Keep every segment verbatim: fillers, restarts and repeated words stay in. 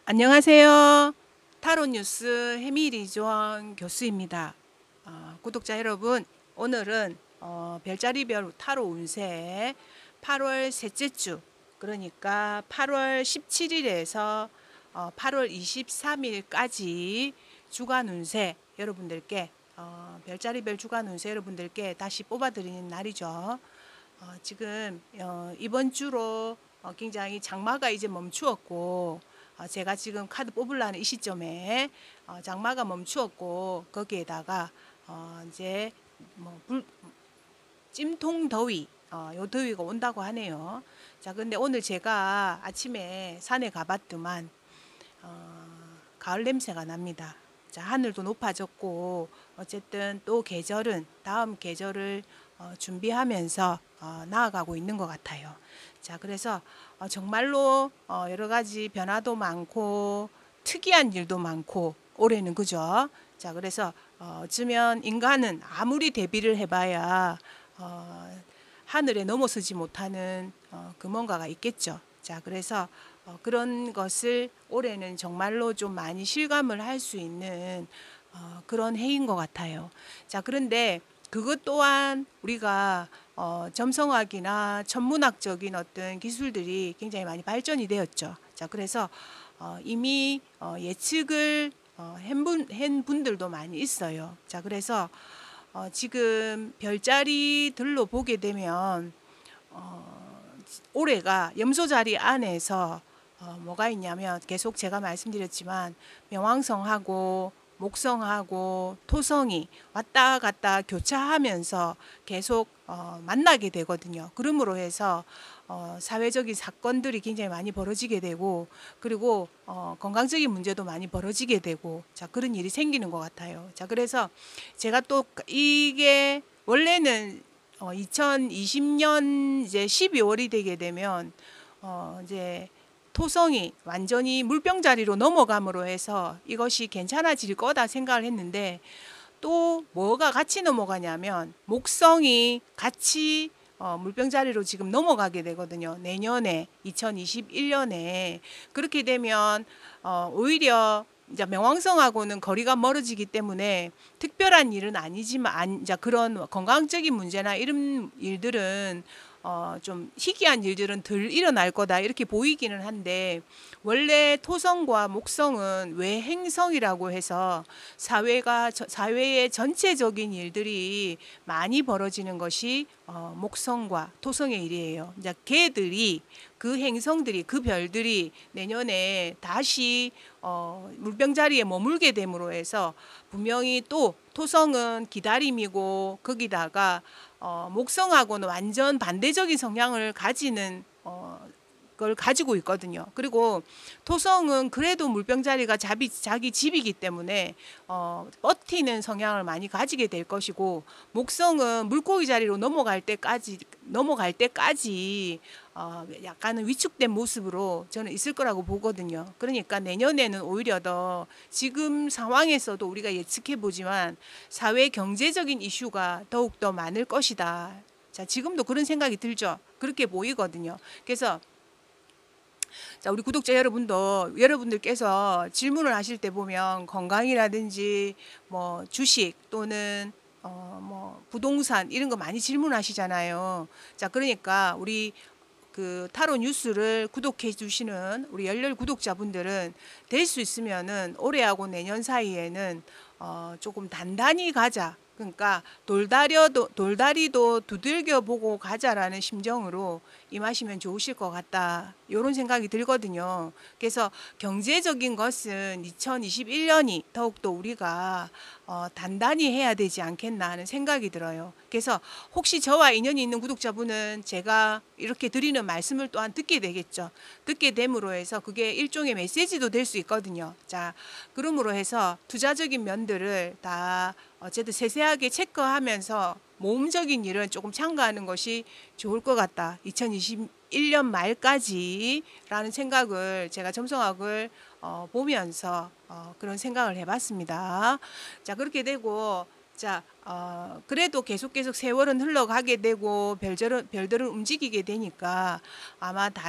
안녕하세요. 타로 뉴스 해미리조원 교수입니다. 어, 구독자 여러분, 오늘은 어, 별자리별 타로 운세 팔월 셋째 주, 그러니까 팔월 십칠일에서 어, 팔월 이십삼일까지 주간 운세 여러분들께 어, 별자리별 주간 운세 여러분들께 다시 뽑아드리는 날이죠. 어, 지금 어, 이번 주로 어, 굉장히 장마가 이제 멈추었고, 어, 제가 지금 카드 뽑으려는 이 시점에 어, 장마가 멈추었고, 거기에다가 어, 이제 뭐 불, 찜통 더위, 어, 요 더위가 온다고 하네요. 자, 근데 오늘 제가 아침에 산에 가봤더만 어, 가을 냄새가 납니다. 자, 하늘도 높아졌고, 어쨌든 또 계절은 다음 계절을 어, 준비하면서 어, 나아가고 있는 것 같아요. 자, 그래서 어, 정말로 어, 여러 가지 변화도 많고 특이한 일도 많고 올해는, 그죠? 자, 그래서 어, 어쩌면 인간은 아무리 대비를 해봐야 어, 하늘에 넘어서지 못하는 어, 그 뭔가가 있겠죠. 자, 그래서 어, 그런 것을 올해는 정말로 좀 많이 실감을 할 수 있는 어, 그런 해인 것 같아요. 자, 그런데 그것 또한 우리가 어, 점성학이나 천문학적인 어떤 기술들이 굉장히 많이 발전이 되었죠. 자, 그래서 어, 이미 어, 예측을 어, 한, 분, 한 분들도 많이 있어요. 자, 그래서 어, 지금 별자리들로 보게 되면 어, 올해가 염소 자리 안에서 어, 뭐가 있냐면, 계속 제가 말씀드렸지만 명왕성하고 목성하고 토성이 왔다 갔다 교차하면서 계속 어, 만나게 되거든요. 그러므로 해서 어, 사회적인 사건들이 굉장히 많이 벌어지게 되고, 그리고 어, 건강적인 문제도 많이 벌어지게 되고, 자, 그런 일이 생기는 것 같아요. 자, 그래서 제가 또 이게 원래는 어, 이천이십년 이제 십이월이 되게 되면 어, 이제 토성이 완전히 물병자리로 넘어감으로 해서 이것이 괜찮아질 거다 생각을 했는데, 또 뭐가 같이 넘어가냐면 목성이 같이 어, 물병자리로 지금 넘어가게 되거든요. 내년에 이천이십일년에. 그렇게 되면 어, 오히려 이제 명왕성하고는 거리가 멀어지기 때문에 특별한 일은 아니지만, 안, 이제 그런 건강적인 문제나 이런 일들은 어, 좀 희귀한 일들은 덜 일어날 거다 이렇게 보이기는 한데, 원래 토성과 목성은 외행성이라고 해서 사회가 사회의 전체적인 일들이 많이 벌어지는 것이 어, 목성과 토성의 일이에요. 이제 걔들이, 그 행성들이, 그 별들이 내년에 다시 어, 물병자리에 머물게 됨으로 해서 분명히 또 토성은 기다림이고, 거기다가 어, 목성하고는 완전 반대적인 성향을 가지는 어, 걸 가지고 있거든요. 그리고 토성은 그래도 물병자리가 자비, 자기 집이기 때문에 어, 버티는 성향을 많이 가지게 될 것이고, 목성은 물고기 자리로 넘어갈 때까지 넘어갈 때까지 어, 약간은 위축된 모습으로 저는 있을 거라고 보거든요. 그러니까 내년에는 오히려 더 지금 상황에서도 우리가 예측해 보지만 사회 경제적인 이슈가 더욱 더 많을 것이다. 자, 지금도 그런 생각이 들죠. 그렇게 보이거든요. 그래서 자, 우리 구독자 여러분도, 여러분들께서 질문을 하실 때 보면 건강이라든지 뭐 주식 또는 어, 뭐 부동산 이런 거 많이 질문하시잖아요. 자, 그러니까 우리 그 타로 뉴스를 구독해 주시는 우리 열렬 구독자분들은 될 수 있으면은 올해하고 내년 사이에는 어, 조금 단단히 가자. 그러니까 돌다려도 돌다리도 두들겨 보고 가자라는 심정으로 임하시면 좋으실 것 같다. 이런 생각이 들거든요. 그래서 경제적인 것은 이천이십일년이 더욱더 우리가 어, 단단히 해야 되지 않겠나 하는 생각이 들어요. 그래서 혹시 저와 인연이 있는 구독자분은 제가 이렇게 드리는 말씀을 또한 듣게 되겠죠. 듣게 됨으로 해서 그게 일종의 메시지도 될 수 있거든요. 자, 그러므로 해서 투자적인 면들을 다 어쨌든 세세하게 체크하면서 모험적인 일은 조금 참가하는 것이 좋을 것 같다. 이천이십일년 말까지 라는 생각을 제가 점성학을 어, 보면서 어, 그런 생각을 해봤습니다. 자, 그렇게 되고, 자, 어, 그래도 계속 계속 세월은 흘러가게 되고 별들은, 별들은 움직이게 되니까 아마 다른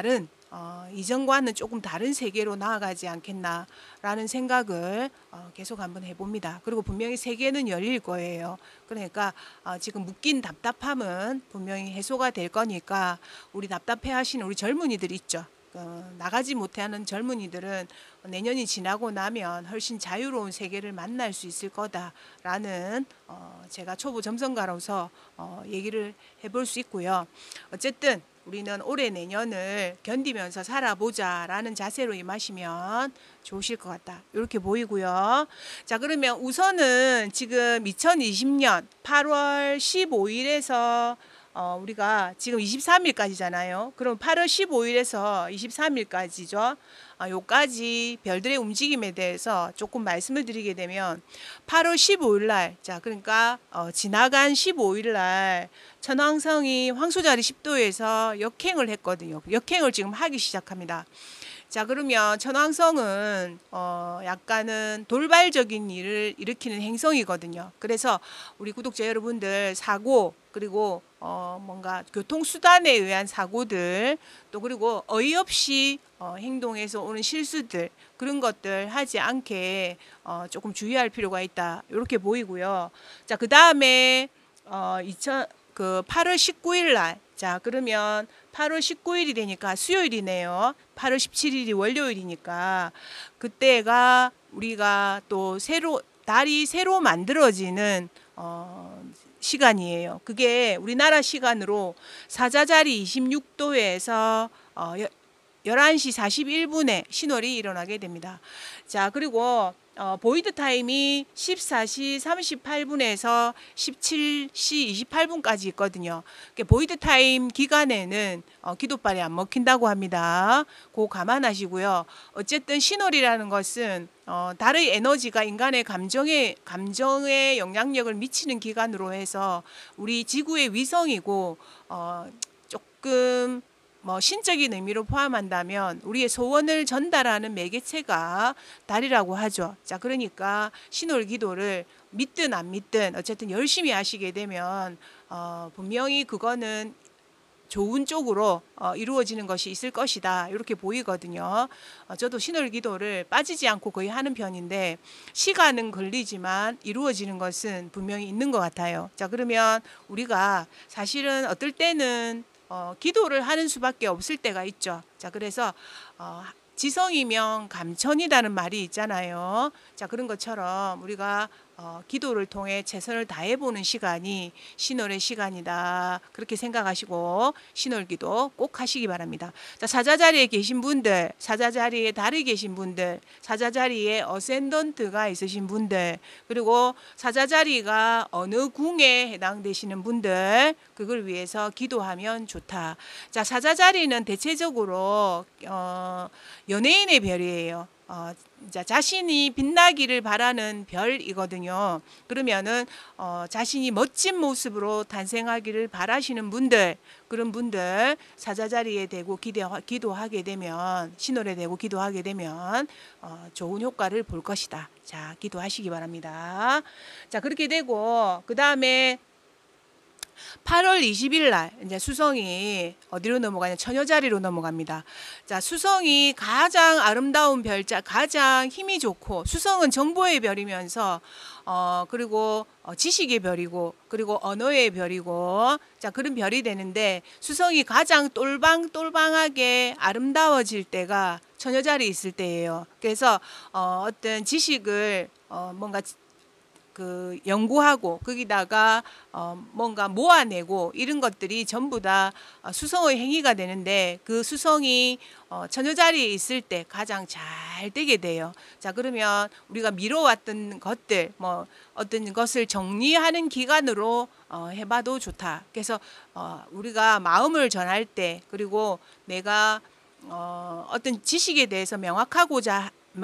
어, 이전과는 조금 다른 세계로 나아가지 않겠나라는 생각을 어, 계속 한번 해봅니다. 그리고 분명히 세계는 열릴 거예요. 그러니까 어, 지금 묶인 답답함은 분명히 해소가 될 거니까 우리 답답해하시는 우리 젊은이들 있죠. 어, 나가지 못하는 젊은이들은 내년이 지나고 나면 훨씬 자유로운 세계를 만날 수 있을 거다라는 어, 제가 초보 점성가로서 어, 얘기를 해볼 수 있고요. 어쨌든 우리는 올해 내년을 견디면서 살아보자라는 자세로 임하시면 좋으실 것 같다. 이렇게 보이고요. 자, 그러면 우선은 지금 이천이십 년 팔월 십오일에서 어, 우리가 지금 이십삼 일까지잖아요. 그럼 팔월 십오일에서 이십삼 일까지죠. 아, 요까지 별들의 움직임에 대해서 조금 말씀을 드리게 되면 팔월 십오일 날, 자, 그러니까 어, 지나간 십오일 날 천왕성이 황소자리 십 도에서 역행을 했거든요. 역행을 지금 하기 시작합니다. 자, 그러면 천왕성은 어 약간은 돌발적인 일을 일으키는 행성이거든요. 그래서 우리 구독자 여러분들 사고, 그리고 어 뭔가 교통수단에 의한 사고들, 또 그리고 어이없이 어 행동해서 오는 실수들, 그런 것들 하지 않게 어 조금 주의할 필요가 있다. 이렇게 보이고요. 자, 그 다음에 어 이천 그 팔월 십구일 날, 자, 그러면 팔월 십구일이 되니까 수요일이네요. 팔월 십칠일이 월요일이니까 그때가 우리가 또 새로 달이 새로 만들어지는 어, 시간이에요. 그게 우리나라 시간으로 사자자리 이십육 도에서 어, 열한 시 사십일 분에 신월이 일어나게 됩니다. 자, 그리고 어, 보이드 타임이 십사 시 삼십팔 분에서 십칠 시 이십팔 분까지 있거든요. 보이드 타임 기간에는 어, 기도발이 안 먹힌다고 합니다. 그거 감안하시고요. 어쨌든 신월이라는 것은 어, 달의 에너지가 인간의 감정에 감정에 영향력을 미치는 기간으로 해서 우리 지구의 위성이고 어, 조금 뭐 신적인 의미로 포함한다면 우리의 소원을 전달하는 매개체가 달이라고 하죠. 자, 그러니까 신월 기도를 믿든 안 믿든 어쨌든 열심히 하시게 되면 어, 분명히 그거는 좋은 쪽으로 어, 이루어지는 것이 있을 것이다. 이렇게 보이거든요. 어, 저도 신월 기도를 빠지지 않고 거의 하는 편인데 시간은 걸리지만 이루어지는 것은 분명히 있는 것 같아요. 자, 그러면 우리가 사실은 어떨 때는 어, 기도를 하는 수밖에 없을 때가 있죠. 자, 그래서 어, 지성이면 감천이라는 말이 있잖아요. 자, 그런 것처럼 우리가 어, 기도를 통해 최선을 다해보는 시간이 신월의 시간이다. 그렇게 생각하시고 신월기도 꼭 하시기 바랍니다. 자, 사자자리에 계신 분들, 사자자리에 달이 계신 분들, 사자자리에 어센던트가 있으신 분들, 그리고 사자자리가 어느 궁에 해당되시는 분들, 그걸 위해서 기도하면 좋다. 자, 사자자리는 대체적으로 어, 연예인의 별이에요. 어, 자, 자신이 빛나기를 바라는 별이거든요. 그러면은 어, 자신이 멋진 모습으로 탄생하기를 바라시는 분들, 그런 분들 사자자리에 대고 기도, 기도하게 되면, 신월에 대고 기도하게 되면 어, 좋은 효과를 볼 것이다. 자, 기도하시기 바랍니다. 자, 그렇게 되고 그 다음에 팔월 이십일 날 이제 수성이 어디로 넘어가냐? 처녀자리로 넘어갑니다. 자, 수성이 가장 아름다운 별자, 가장 힘이 좋고, 수성은 정보의 별이면서 어 그리고 어, 지식의 별이고, 그리고 언어의 별이고, 자, 그런 별이 되는데 수성이 가장 똘방똘방하게 아름다워질 때가 처녀자리 있을 때예요. 그래서 어, 어떤 지식을 어, 뭔가 그 연구하고 거기다가 어 뭔가 모아내고 이런 것들이 전부 다 수성의 행위가 되는데, 그 수성이 어 처녀자리에 있을 때 가장 잘 되게 돼요. 자, 그러면 우리가 미뤄왔던 것들, 뭐 어떤 것을 정리하는 기간으로 어 해봐도 좋다. 그래서 어 우리가 마음을 전할 때, 그리고 내가 어 어떤 지식에 대해서 명확하고자 명확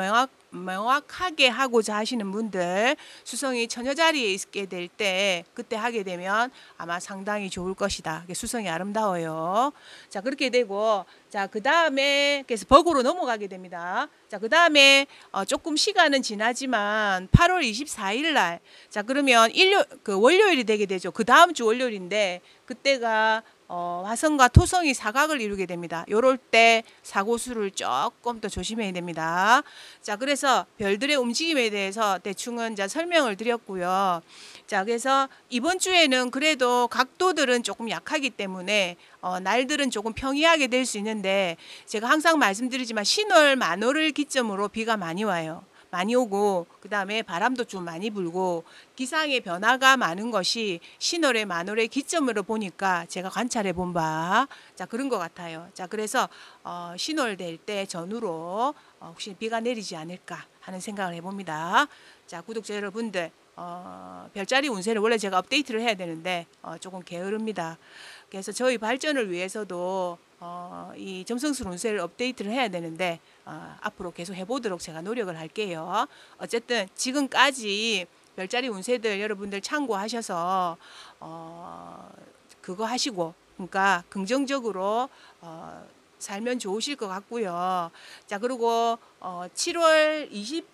명확하게 하고자 하시는 분들, 수성이 처녀 자리에 있게 될 때 그때 하게 되면 아마 상당히 좋을 것이다. 수성이 아름다워요. 자, 그렇게 되고, 자, 그 다음에 그래서 벅으로 넘어가게 됩니다. 자, 그 다음에 어, 조금 시간은 지나지만 팔월 이십사일 날, 자, 그러면 일요 그 월요일이 되게 되죠. 그 다음 주 월요일인데 그때가 어, 화성과 토성이 사각을 이루게 됩니다. 요럴 때 사고수를 조금 더 조심해야 됩니다. 자, 그래서 별들의 움직임에 대해서 대충은 이제 설명을 드렸고요. 자, 그래서 이번 주에는 그래도 각도들은 조금 약하기 때문에 어, 날들은 조금 평이하게 될 수 있는데, 제가 항상 말씀드리지만 신월 만월을 기점으로 비가 많이 와요. 많이 오고, 그 다음에 바람도 좀 많이 불고, 기상의 변화가 많은 것이 신월의 만월의 기점으로 보니까 제가 관찰해 본 바, 자, 그런 것 같아요. 자, 그래서 어, 신월 될 때 전후로 어, 혹시 비가 내리지 않을까 하는 생각을 해봅니다. 자, 구독자 여러분들, 어, 별자리 운세를 원래 제가 업데이트를 해야 되는데 어, 조금 게으릅니다. 그래서 저희 발전을 위해서도 어, 이 점성술 운세를 업데이트를 해야 되는데 어, 앞으로 계속 해보도록 제가 노력을 할게요. 어쨌든 지금까지 별자리 운세들 여러분들 참고하셔서 어, 그거 하시고, 그러니까 긍정적으로 어, 살면 좋으실 것 같고요. 자, 그리고 어, 칠월 이십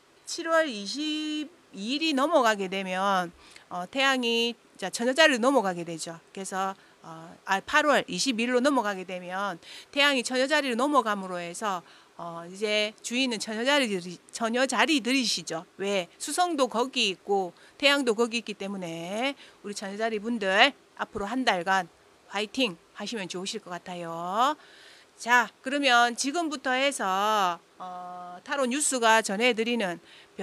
칠월 이십이일이 넘어가게 되면 어, 태양이 자, 처녀자리로 넘어가게 되죠. 그래서 어, 아, 팔월 이십일로 넘어가게 되면 태양이 처녀자리로 넘어감으로 해서 어, 이제 주인은 처녀자리들이 처녀자리들이시죠. 왜? 수성도 거기 있고 태양도 거기 있기 때문에 우리 처녀자리 분들 앞으로 한 달간 화이팅 하시면 좋으실 것 같아요. 자, 그러면 지금부터 해서 어, 타로 뉴스가 전해드리는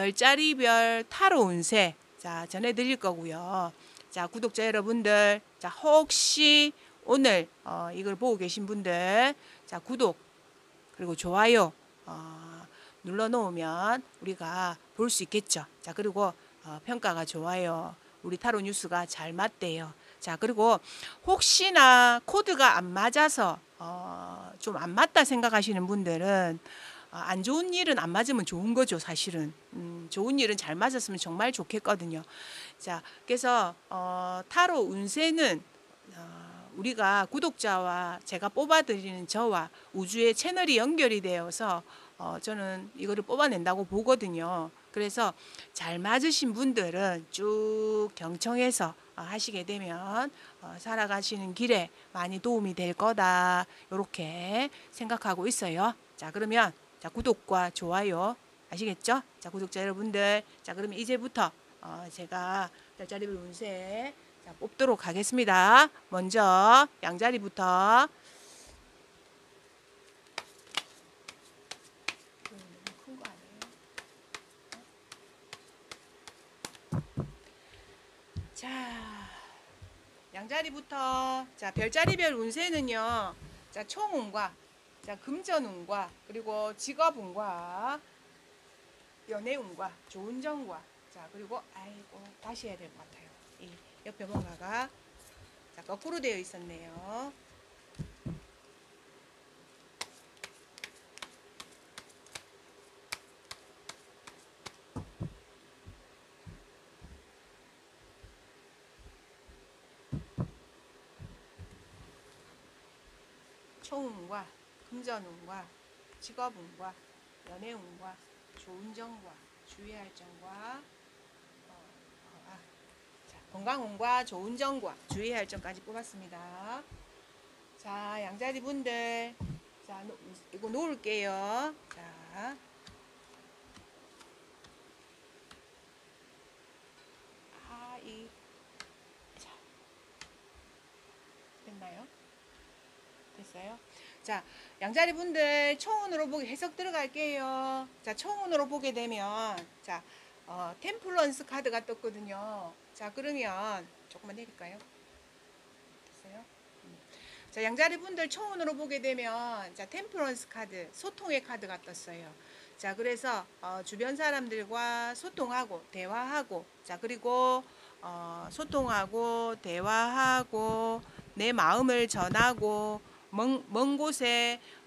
별자리별 타로 운세, 자, 전해드릴 거고요. 자, 구독자 여러분들, 자, 혹시 오늘 어, 이걸 보고 계신 분들, 자, 구독 그리고 좋아요 어, 눌러 놓으면 우리가 볼 수 있겠죠. 자, 그리고 어, 평가가 좋아요. 우리 타로 뉴스가 잘 맞대요. 자, 그리고 혹시나 코드가 안 맞아서 어, 좀 안 맞다 생각하시는 분들은 어, 안 좋은 일은 안 맞으면 좋은 거죠, 사실은. 음, 좋은 일은 잘 맞았으면 정말 좋겠거든요. 자, 그래서 어, 타로 운세는 어, 우리가 구독자와 제가 뽑아드리는 저와 우주의 채널이 연결이 되어서 어, 저는 이거를 뽑아낸다고 보거든요. 그래서 잘 맞으신 분들은 쭉 경청해서 어, 하시게 되면 어, 살아가시는 길에 많이 도움이 될 거다, 이렇게 생각하고 있어요. 자, 그러면 자, 구독과 좋아요 아시겠죠? 자, 구독자 여러분들, 자, 그러면 이제부터 어, 제가 별자리별 운세 자, 뽑도록 하겠습니다. 먼저 양자리부터. 큰 거 아니에요? 자, 양자리부터. 자, 별자리별 운세는요. 자, 총운과 자, 금전운과 그리고 직업운과 연애운과 조운정과, 자, 그리고 아이고 다시 해야 될 것 같아요. 이 옆에 뭔가가 자, 거꾸로 되어 있었네요. 총운과 금전운과 직업운과 연애운과 조운정과 주의할 점과 어, 어, 아, 자, 건강운과 조운정과 주의할 점까지 뽑았습니다. 자, 양자리 분들, 자, 노, 이거 놓을게요. 자, 아, 이, 자, 됐나요? 됐어요? 자, 양자리 분들 총운으로 보기 해석 들어갈게요. 자, 총운으로 보게 되면 자, 어, 템플런스 카드가 떴거든요. 자, 그러면 조금만 내릴까요? 됐어요? 음. 자, 양자리 분들 총운으로 보게 되면 자, 템플런스 카드, 소통의 카드가 떴어요. 자, 그래서 어, 주변 사람들과 소통하고 대화하고, 자, 그리고 어, 소통하고 대화하고 내 마음을 전하고 먼, 먼 곳에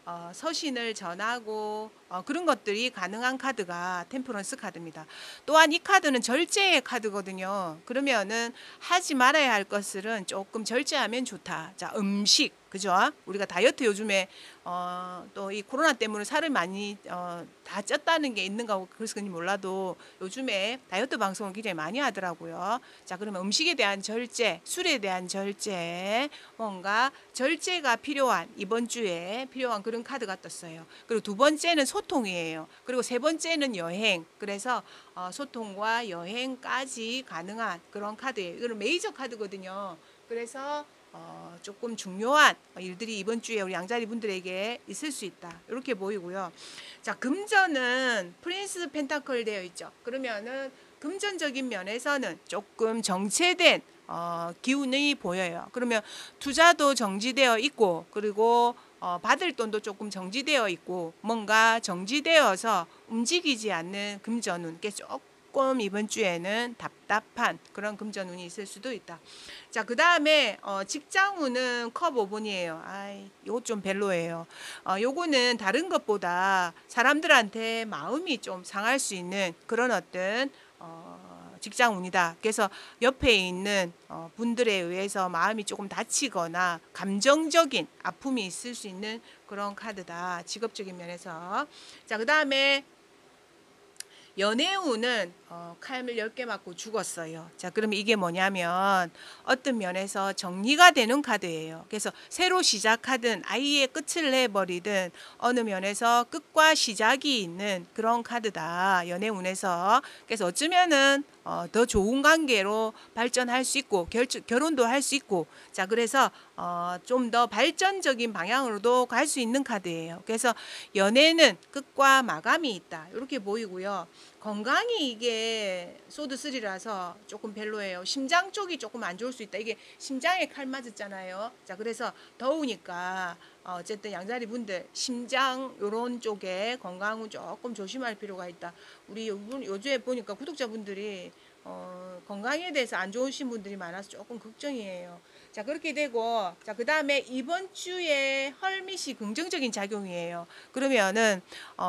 어, 서신을 전하고 어, 그런 것들이 가능한 카드가 템퍼런스 카드입니다. 또한 이 카드는 절제의 카드거든요. 그러면은 하지 말아야 할 것들은 조금 절제하면 좋다. 자, 음식, 그죠? 우리가 다이어트 요즘에 어, 또 이 코로나 때문에 살을 많이 어, 다 쪘다는 게 있는가 그래서 그런지 몰라도 요즘에 다이어트 방송을 굉장히 많이 하더라고요. 자, 그러면 음식에 대한 절제, 술에 대한 절제, 뭔가 절제가 필요한 이번 주에 필요한 그런 카드가 떴어요. 그리고 두 번째는 소통이에요. 그리고 세 번째는 여행. 그래서 어, 소통과 여행까지 가능한 그런 카드예요. 이거는 메이저 카드거든요. 그래서 어, 조금 중요한 일들이 이번 주에 우리 양자리 분들에게 있을 수 있다. 이렇게 보이고요. 자, 금전은 프린스 펜타클 되어 있죠. 그러면은 금전적인 면에서는 조금 정체된 어, 기운이 보여요. 그러면 투자도 정지되어 있고 그리고 어, 받을 돈도 조금 정지되어 있고 뭔가 정지되어서 움직이지 않는 금전운. 조금 이번 주에는 답답한 그런 금전운이 있을 수도 있다. 자, 그 다음에 어, 직장운은 컵 오 번이에요. 아이, 요거 좀 별로예요. 어, 요거는 다른 것보다 사람들한테 마음이 좀 상할 수 있는 그런 어떤 어, 직장운이다. 그래서 옆에 있는 어, 분들에 의해서 마음이 조금 다치거나 감정적인 아픔이 있을 수 있는 그런 카드다. 직업적인 면에서. 자, 그 다음에 연애운은 어, 칼을 열 개 맞고 죽었어요. 자, 그러면 이게 뭐냐면 어떤 면에서 정리가 되는 카드예요. 그래서 새로 시작하든 아예 끝을 내버리든 어느 면에서 끝과 시작이 있는 그런 카드다. 연애운에서. 그래서 어쩌면은 어, 더 좋은 관계로 발전할 수 있고 결, 결혼도 할 수 있고 자, 그래서 어, 좀 더 발전적인 방향으로도 갈 수 있는 카드예요. 그래서 연애는 끝과 마감이 있다. 이렇게 보이고요. 건강이 이게 소드 쓰리라서 조금 별로예요. 심장 쪽이 조금 안 좋을 수 있다. 이게 심장에 칼 맞았잖아요. 자, 그래서 더우니까 어쨌든 양자리 분들 심장 요런 쪽에 건강은 조금 조심할 필요가 있다. 우리 요즘에 보니까 구독자분들이 어, 건강에 대해서 안 좋으신 분들이 많아서 조금 걱정이에요. 자, 그렇게 되고 자, 그 다음에 이번 주에 헐밋이 긍정적인 작용이에요. 그러면은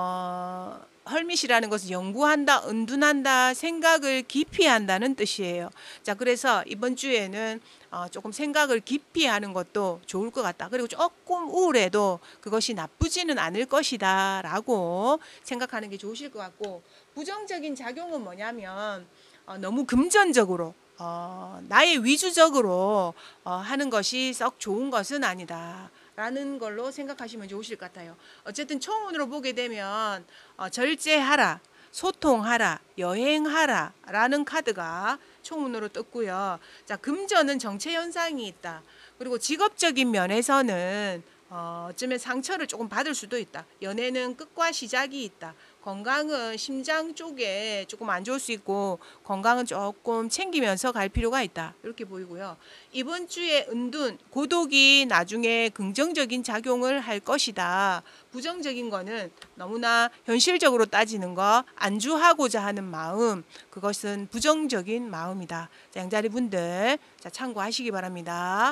어, 헐밋이라는 것은 연구한다, 은둔한다, 생각을 깊이 한다는 뜻이에요. 자, 그래서 이번 주에는 어, 조금 생각을 깊이 하는 것도 좋을 것 같다. 그리고 조금 우울해도 그것이 나쁘지는 않을 것이다 라고 생각하는 게 좋으실 것 같고 부정적인 작용은 뭐냐면 어, 너무 금전적으로 어, 나의 위주적으로 어, 하는 것이 썩 좋은 것은 아니다. 라는 걸로 생각하시면 좋으실 것 같아요. 어쨌든 총운으로 보게 되면 어, 절제하라, 소통하라, 여행하라 라는 카드가 총운으로 떴고요. 자, 금전은 정체 현상이 있다. 그리고 직업적인 면에서는 어, 어쩌면 상처를 조금 받을 수도 있다. 연애는 끝과 시작이 있다. 건강은 심장 쪽에 조금 안 좋을 수 있고 건강은 조금 챙기면서 갈 필요가 있다. 이렇게 보이고요. 이번 주에 은둔, 고독이 나중에 긍정적인 작용을 할 것이다. 부정적인 거는 너무나 현실적으로 따지는 거 안주하고자 하는 마음 그것은 부정적인 마음이다. 자, 양자리 분들 자, 참고하시기 바랍니다.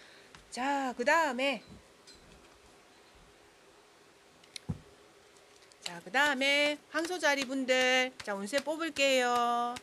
자, 그 다음에 자, 그 다음에 황소자리 분들 자, 운세 뽑을게요.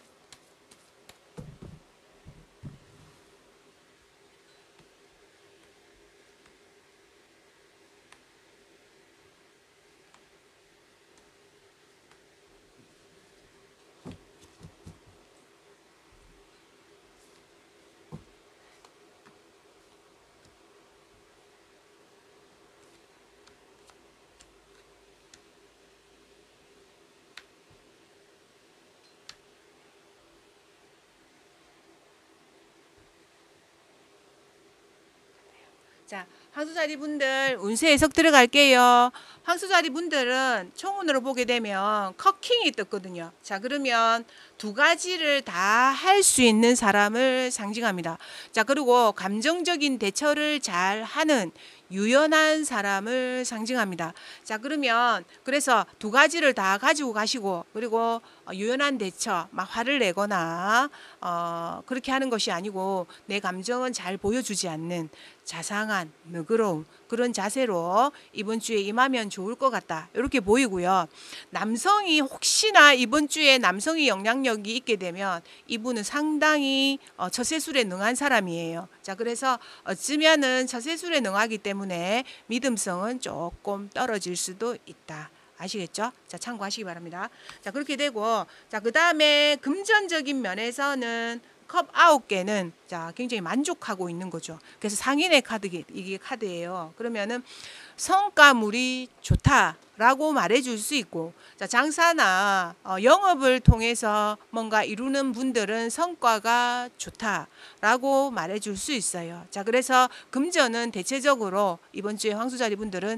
자, 황소자리 분들 운세 해석 들어갈게요. 황소자리 분들은 총운으로 보게 되면 커킹이 떴거든요. 자, 그러면 두 가지를 다 할 수 있는 사람을 상징합니다. 자, 그리고 감정적인 대처를 잘 하는 유연한 사람을 상징합니다. 자, 그러면 그래서 두 가지를 다 가지고 가시고 그리고 유연한 대처, 막 화를 내거나 어, 그렇게 하는 것이 아니고 내 감정은 잘 보여주지 않는 자상한 너그러움 그런 자세로 이번 주에 임하면 좋을 것 같다. 이렇게 보이고요. 남성이 혹시나 이번 주에 남성이 영향력이 있게 되면 이분은 상당히 어, 처세술에 능한 사람이에요. 자, 그래서 어쩌면은 처세술에 능하기 때문에 믿음성은 조금 떨어질 수도 있다. 아시겠죠? 자, 참고하시기 바랍니다. 자, 그렇게 되고, 자, 그 다음에 금전적인 면에서는 컵 아홉 개는 자, 굉장히 만족하고 있는 거죠. 그래서 상인의 카드, 이게 카드예요. 그러면은 성과물이 좋다라고 말해줄 수 있고, 자, 장사나 어, 영업을 통해서 뭔가 이루는 분들은 성과가 좋다라고 말해줄 수 있어요. 자, 그래서 금전은 대체적으로 이번 주에 황수자리 분들은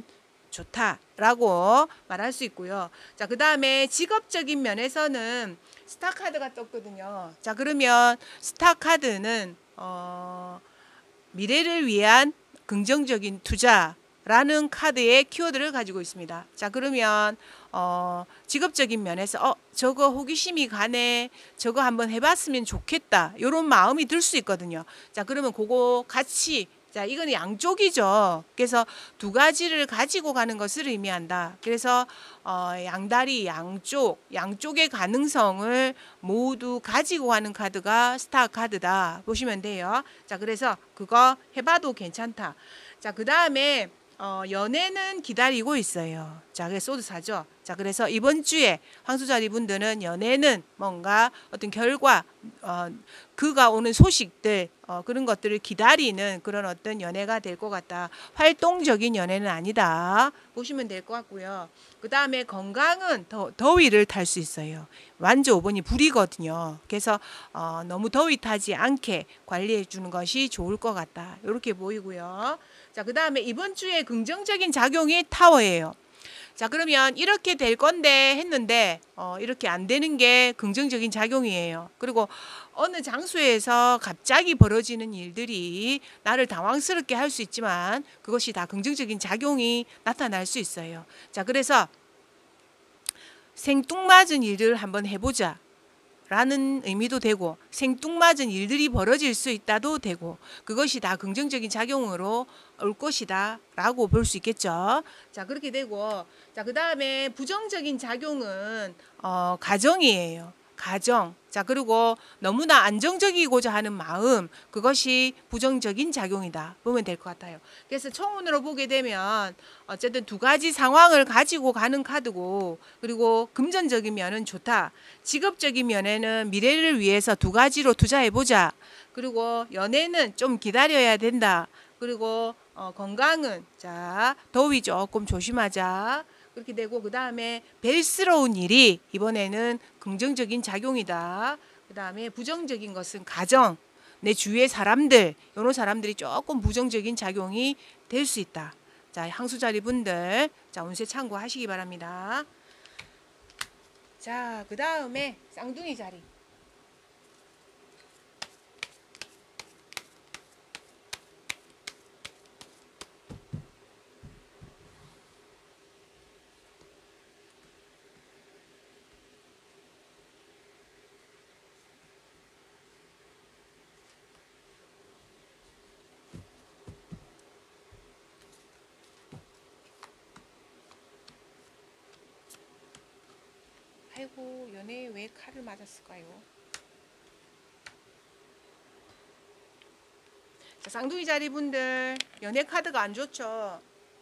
좋다라고 말할 수 있고요. 자, 그 다음에 직업적인 면에서는 스타 카드가 떴거든요. 자, 그러면 스타 카드는 어, 미래를 위한 긍정적인 투자라는 카드의 키워드를 가지고 있습니다. 자, 그러면 어, 직업적인 면에서 어, 저거 호기심이 가네, 저거 한번 해봤으면 좋겠다, 이런 마음이 들 수 있거든요. 자, 그러면 그거 같이, 자, 이건 양쪽이죠. 그래서 두 가지를 가지고 가는 것을 의미한다. 그래서 어, 양다리, 양쪽, 양쪽의 가능성을 모두 가지고 가는 카드가 스타 카드다. 보시면 돼요. 자, 그래서 그거 해봐도 괜찮다. 자, 그 다음에 어, 연애는 기다리고 있어요. 자, 그래서 소드 사죠. 자, 그래서 이번 주에 황수자리 분들은 연애는 뭔가 어떤 결과, 어, 그가 오는 소식들, 어, 그런 것들을 기다리는 그런 어떤 연애가 될 것 같다. 활동적인 연애는 아니다. 보시면 될 것 같고요. 그 다음에 건강은 더, 더위를 탈 수 있어요. 완저 오 번이 불이거든요. 그래서 어, 너무 더위 타지 않게 관리해 주는 것이 좋을 것 같다. 이렇게 보이고요. 자, 그 다음에 이번 주에 긍정적인 작용이 타워예요. 자, 그러면 이렇게 될 건데 했는데 어, 이렇게 안 되는 게 긍정적인 작용이에요. 그리고 어느 장소에서 갑자기 벌어지는 일들이 나를 당황스럽게 할 수 있지만 그것이 다 긍정적인 작용이 나타날 수 있어요. 자, 그래서 생뚱맞은 일을 한번 해보자 라는 의미도 되고 생뚱맞은 일들이 벌어질 수 있다도 되고 그것이 다 긍정적인 작용으로 올 것이다 라고 볼 수 있겠죠. 자, 그렇게 되고, 자, 그 다음에 부정적인 작용은 어, 가정이에요. 가정. 자, 그리고 너무나 안정적이고자 하는 마음, 그것이 부정적인 작용이다 보면 될 것 같아요. 그래서 총운으로 보게 되면 어쨌든 두 가지 상황을 가지고 가는 카드고, 그리고 금전적인 면은 좋다. 직업적인 면에는 미래를 위해서 두 가지로 투자해보자. 그리고 연애는 좀 기다려야 된다. 그리고 어, 건강은 자, 더위 조금 조심하자. 그렇게 되고, 그 다음에 벨스러운 일이 이번에는 긍정적인 작용이다. 그 다음에 부정적인 것은 가정, 내 주위의 사람들, 이런 사람들이 조금 부정적인 작용이 될 수 있다. 자, 항수자리 분들, 자, 운세 참고하시기 바랍니다. 자, 그 다음에 쌍둥이 자리. 아이고, 연애에 왜 칼을 맞았을까요? 자, 쌍둥이 자리 분들, 연애 카드가 안 좋죠.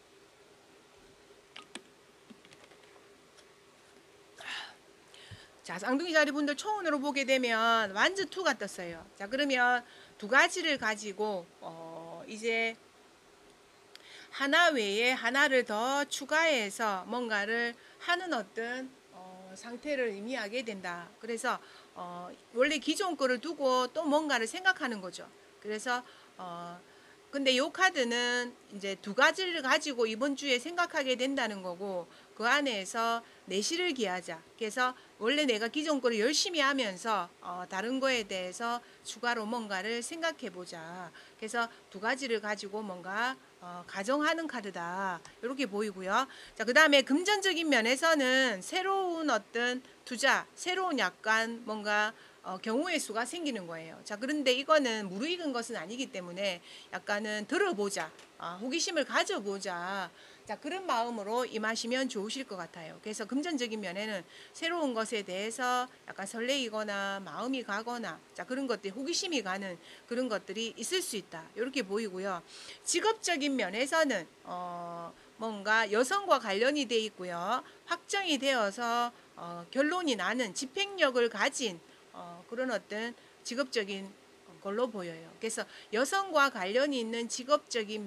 자, 쌍둥이 자리 분들 총운으로 보게 되면 완즈 투가 떴어요. 자, 그러면 두 가지를 가지고 어, 이제 하나 외에 하나를 더 추가해서 뭔가를 하는 어떤 어, 상태를 의미하게 된다. 그래서 어, 원래 기존 거를 두고 또 뭔가를 생각하는 거죠. 그래서 어, 근데 요 카드는 이제 두 가지를 가지고 이번 주에 생각하게 된다는 거고, 그 안에서 내실을 기하자. 그래서 원래 내가 기존 거를 열심히 하면서 어, 다른 거에 대해서 추가로 뭔가를 생각해 보자. 그래서 두 가지를 가지고 뭔가 어, 가정하는 카드다. 이렇게 보이고요. 자, 그 다음에 금전적인 면에서는 새로운 어떤 투자, 새로운 약간 뭔가 어, 경우의 수가 생기는 거예요. 자, 그런데 이거는 무르익은 것은 아니기 때문에 약간은 들어보자. 아, 호기심을 가져보자. 자, 그런 마음으로 임하시면 좋으실 것 같아요. 그래서 금전적인 면에는 새로운 것에 대해서 약간 설레이거나 마음이 가거나, 자, 그런 것들이 호기심이 가는 그런 것들이 있을 수 있다. 이렇게 보이고요. 직업적인 면에서는 어, 뭔가 여성과 관련이 돼 있고요. 확정이 되어서 어, 결론이 나는 집행력을 가진 어, 그런 어떤 직업적인 걸로 보여요. 그래서 여성과 관련이 있는 직업적인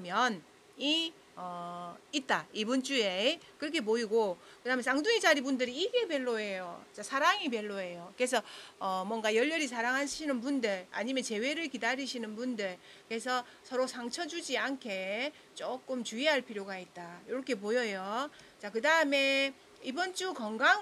면이 어, 있다. 이번 주에 그렇게 보이고, 그 다음에 쌍둥이 자리 분들이 이게 별로예요. 자, 사랑이 별로예요. 그래서 어, 뭔가 열렬히 사랑하시는 분들, 아니면 재회를 기다리시는 분들, 그래서 서로 상처 주지 않게 조금 주의할 필요가 있다. 이렇게 보여요. 자, 그 다음에 이번 주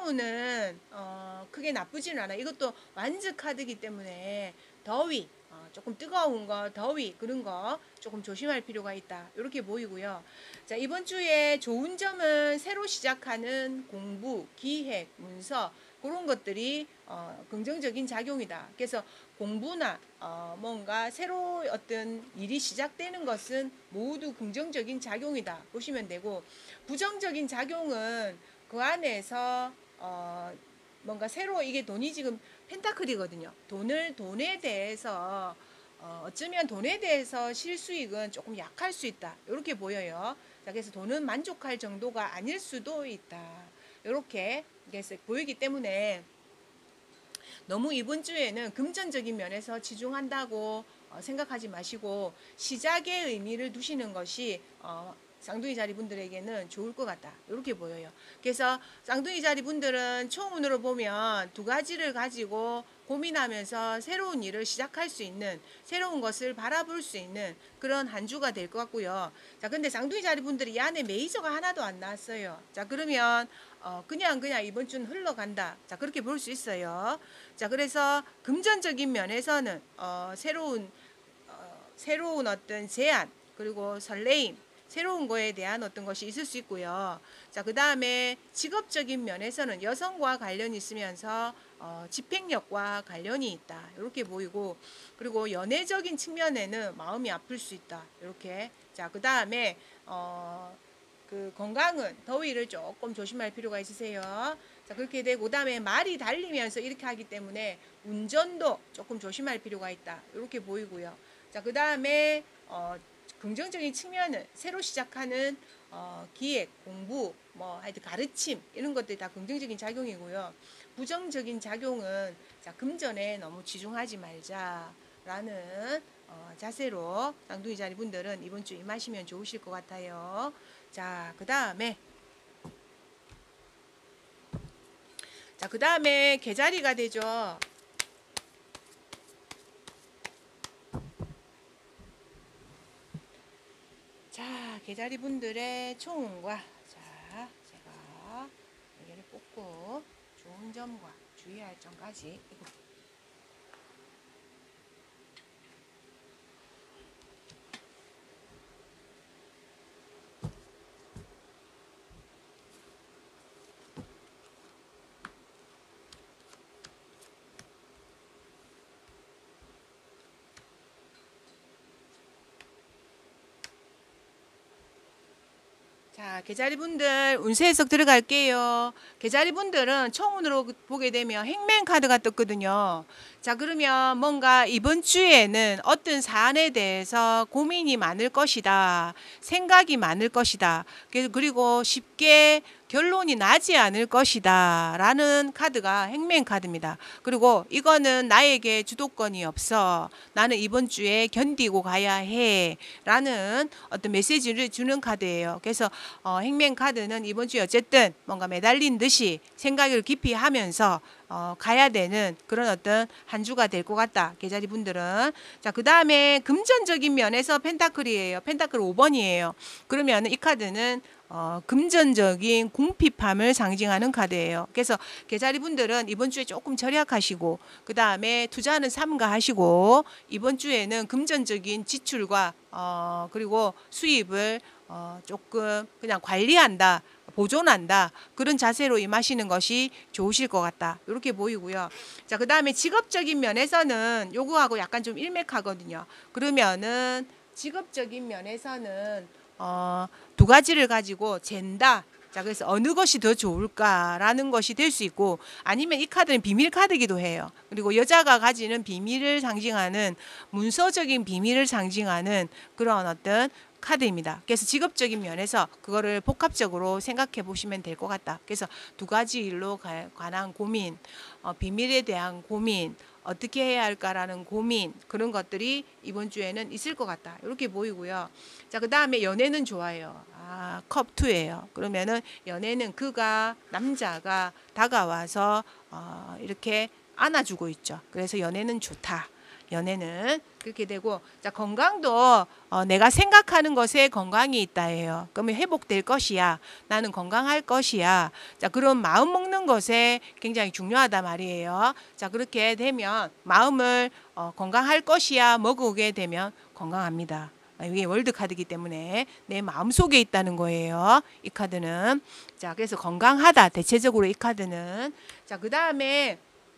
건강운은 어, 크게 나쁘지는 않아요. 이것도 완즈 카드이기 때문에 더위, 어, 조금 뜨거운 거, 더위 그런 거 조금 조심할 필요가 있다. 이렇게 보이고요. 자, 이번 주에 좋은 점은 새로 시작하는 공부, 기획, 문서 그런 것들이 어, 긍정적인 작용이다. 그래서 공부나 어, 뭔가 새로 어떤 일이 시작되는 것은 모두 긍정적인 작용이다 보시면 되고, 부정적인 작용은 그 안에서 어 뭔가 새로, 이게 돈이 지금 펜타클이거든요. 돈을 돈에 대해서 어 어쩌면 돈에 대해서 실수익은 조금 약할 수 있다. 이렇게 보여요. 자, 그래서 돈은 만족할 정도가 아닐 수도 있다. 이렇게 보이기 때문에 너무 이번 주에는 금전적인 면에서 치중한다고 어 생각하지 마시고 시작의 의미를 두시는 것이 어 쌍둥이 자리 분들에게는 좋을 것 같다. 이렇게 보여요. 그래서 쌍둥이 자리 분들은 총운으로 보면 두 가지를 가지고 고민하면서 새로운 일을 시작할 수 있는, 새로운 것을 바라볼 수 있는 그런 한 주가 될 것 같고요. 자, 근데 쌍둥이 자리 분들이 이 안에 메이저가 하나도 안 나왔어요. 자, 그러면 어 그냥 그냥 이번 주는 흘러간다. 자, 그렇게 볼 수 있어요. 자, 그래서 금전적인 면에서는 어 새로운 어 새로운 어떤 제안, 그리고 설레임, 새로운 거에 대한 어떤 것이 있을 수 있고요. 자, 그 다음에 직업적인 면에서는 여성과 관련이 있으면서 어, 집행력과 관련이 있다. 이렇게 보이고, 그리고 연애적인 측면에는 마음이 아플 수 있다. 이렇게. 자, 그 다음에 어, 그 건강은 더위를 조금 조심할 필요가 있으세요. 자, 그렇게 되고, 그 다음에 말이 달리면서 이렇게 하기 때문에 운전도 조금 조심할 필요가 있다. 이렇게 보이고요. 자, 그 다음에 어, 긍정적인 측면은 새로 시작하는 어, 기획, 공부, 뭐 하여튼 가르침 이런 것들이 다 긍정적인 작용이고요. 부정적인 작용은 자, 금전에 너무 치중하지 말자라는 어, 자세로 쌍둥이 자리 분들은 이번 주 임하시면 좋으실 것 같아요. 자, 그 다음에 자, 그 다음에 개자리가 되죠. 자, 개자리 분들의 총운과, 자, 제가 여기를 뽑고 좋은 점과 주의할 점까지. 이거. 자, 개자리 분들 운세 해석 들어갈게요. 개자리 분들은 총운으로 보게 되면 행맨 카드가 떴거든요. 자, 그러면 뭔가 이번 주에는 어떤 사안에 대해서 고민이 많을 것이다. 생각이 많을 것이다. 그리고 쉽게 결론이 나지 않을 것이다 라는 카드가 행맨 카드입니다. 그리고 이거는 나에게 주도권이 없어, 나는 이번 주에 견디고 가야 해 라는 어떤 메시지를 주는 카드예요. 그래서 어, 행맨 카드는 이번 주에 어쨌든 뭔가 매달린 듯이 생각을 깊이 하면서 어, 가야 되는 그런 어떤 한 주가 될 것 같다, 계자리 분들은. 자, 그 다음에 금전적인 면에서 펜타클이에요. 펜타클 오 번이에요. 그러면 이 카드는 어, 금전적인 궁핍함을 상징하는 카드예요. 그래서 계자리 분들은 이번 주에 조금 절약하시고, 그 다음에 투자는 삼가하시고, 이번 주에는 금전적인 지출과 어, 그리고 수입을 어, 조금 그냥 관리한다, 보존한다, 그런 자세로 임하시는 것이 좋으실 것 같다, 이렇게 보이고요. 자, 그 다음에 직업적인 면에서는 요거하고 약간 좀 일맥하거든요. 그러면은 직업적인 면에서는 어, 두 가지를 가지고 잰다. 자, 그래서 어느 것이 더 좋을까라는 것이 될 수 있고, 아니면 이 카드는 비밀 카드이기도 해요. 그리고 여자가 가지는 비밀을 상징하는, 문서적인 비밀을 상징하는 그런 어떤 카드입니다. 그래서 직업적인 면에서 그거를 복합적으로 생각해 보시면 될 것 같다. 그래서 두 가지 일로 관한 고민, 어, 비밀에 대한 고민, 어떻게 해야 할까라는 고민, 그런 것들이 이번 주에는 있을 것 같다, 이렇게 보이고요. 자, 그 다음에 연애는 좋아요. 아, 컵 이예요. 그러면은 연애는 그가, 남자가 다가와서 어, 이렇게 안아주고 있죠. 그래서 연애는 좋다. 연애는 그렇게 되고, 자, 건강도 어, 내가 생각하는 것에 건강이 있다예요. 그러면 회복될 것이야, 나는 건강할 것이야. 자, 그런 마음 먹는 것에 굉장히 중요하다 말이에요. 자, 그렇게 되면 마음을 어, 건강할 것이야 먹게 되면 건강합니다. 이게 월드 카드이기 때문에 내 마음속에 있다는 거예요, 이 카드는. 자, 그래서 건강하다, 대체적으로 이 카드는. 자, 그 다음에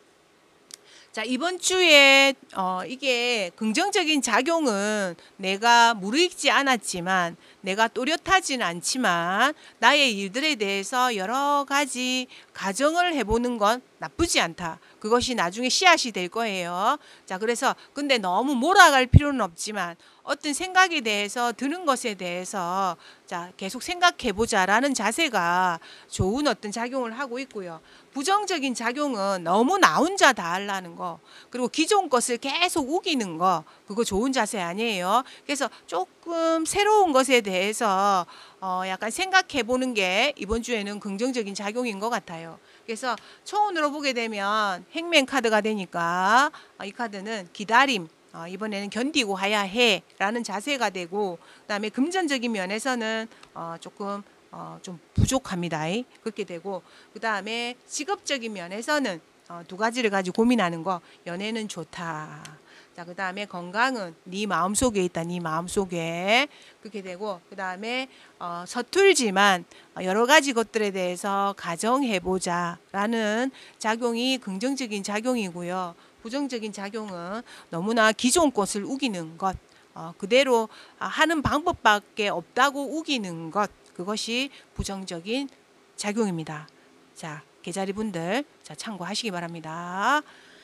자, 이번 주에 어, 이게 긍정적인 작용은 내가 무르익지 않았지만, 내가 또렷하지는 않지만 나의 일들에 대해서 여러 가지 가정을 해보는 건 나쁘지 않다. 그것이 나중에 씨앗이 될 거예요. 자, 그래서 근데 너무 몰아갈 필요는 없지만 어떤 생각에 대해서, 드는 것에 대해서 자, 계속 생각해 보자라는 자세가 좋은 어떤 작용을 하고 있고요. 부정적인 작용은 너무 나 혼자 다 하려는 거, 그리고 기존 것을 계속 우기는 거, 그거 좋은 자세 아니에요. 그래서 조금 새로운 것에 대해서 어 약간 생각해 보는 게 이번 주에는 긍정적인 작용인 것 같아요. 그래서 초운으로 보게 되면 행맨 카드가 되니까 이 카드는 기다림, 어, 이번에는 견디고 가야 해 라는 자세가 되고, 그 다음에 금전적인 면에서는 어, 조금 어, 좀 부족합니다. 그렇게 되고, 그 다음에 직업적인 면에서는 어, 두 가지를 가지고 고민하는 거, 연애는 좋다. 자, 그 다음에 건강은 네 마음속에 있다, 네 마음속에. 그렇게 되고, 그 다음에 어, 서툴지만 여러 가지 것들에 대해서 가정해보자 라는 작용이 긍정적인 작용이고요. 부정적인 작용은 너무나 기존 것을 우기는 것, 어, 그대로 하는 방법밖에 없다고 우기는 것, 그것이 부정적인 작용입니다. 자, 계자리 분들 자, 참고하시기 바랍니다.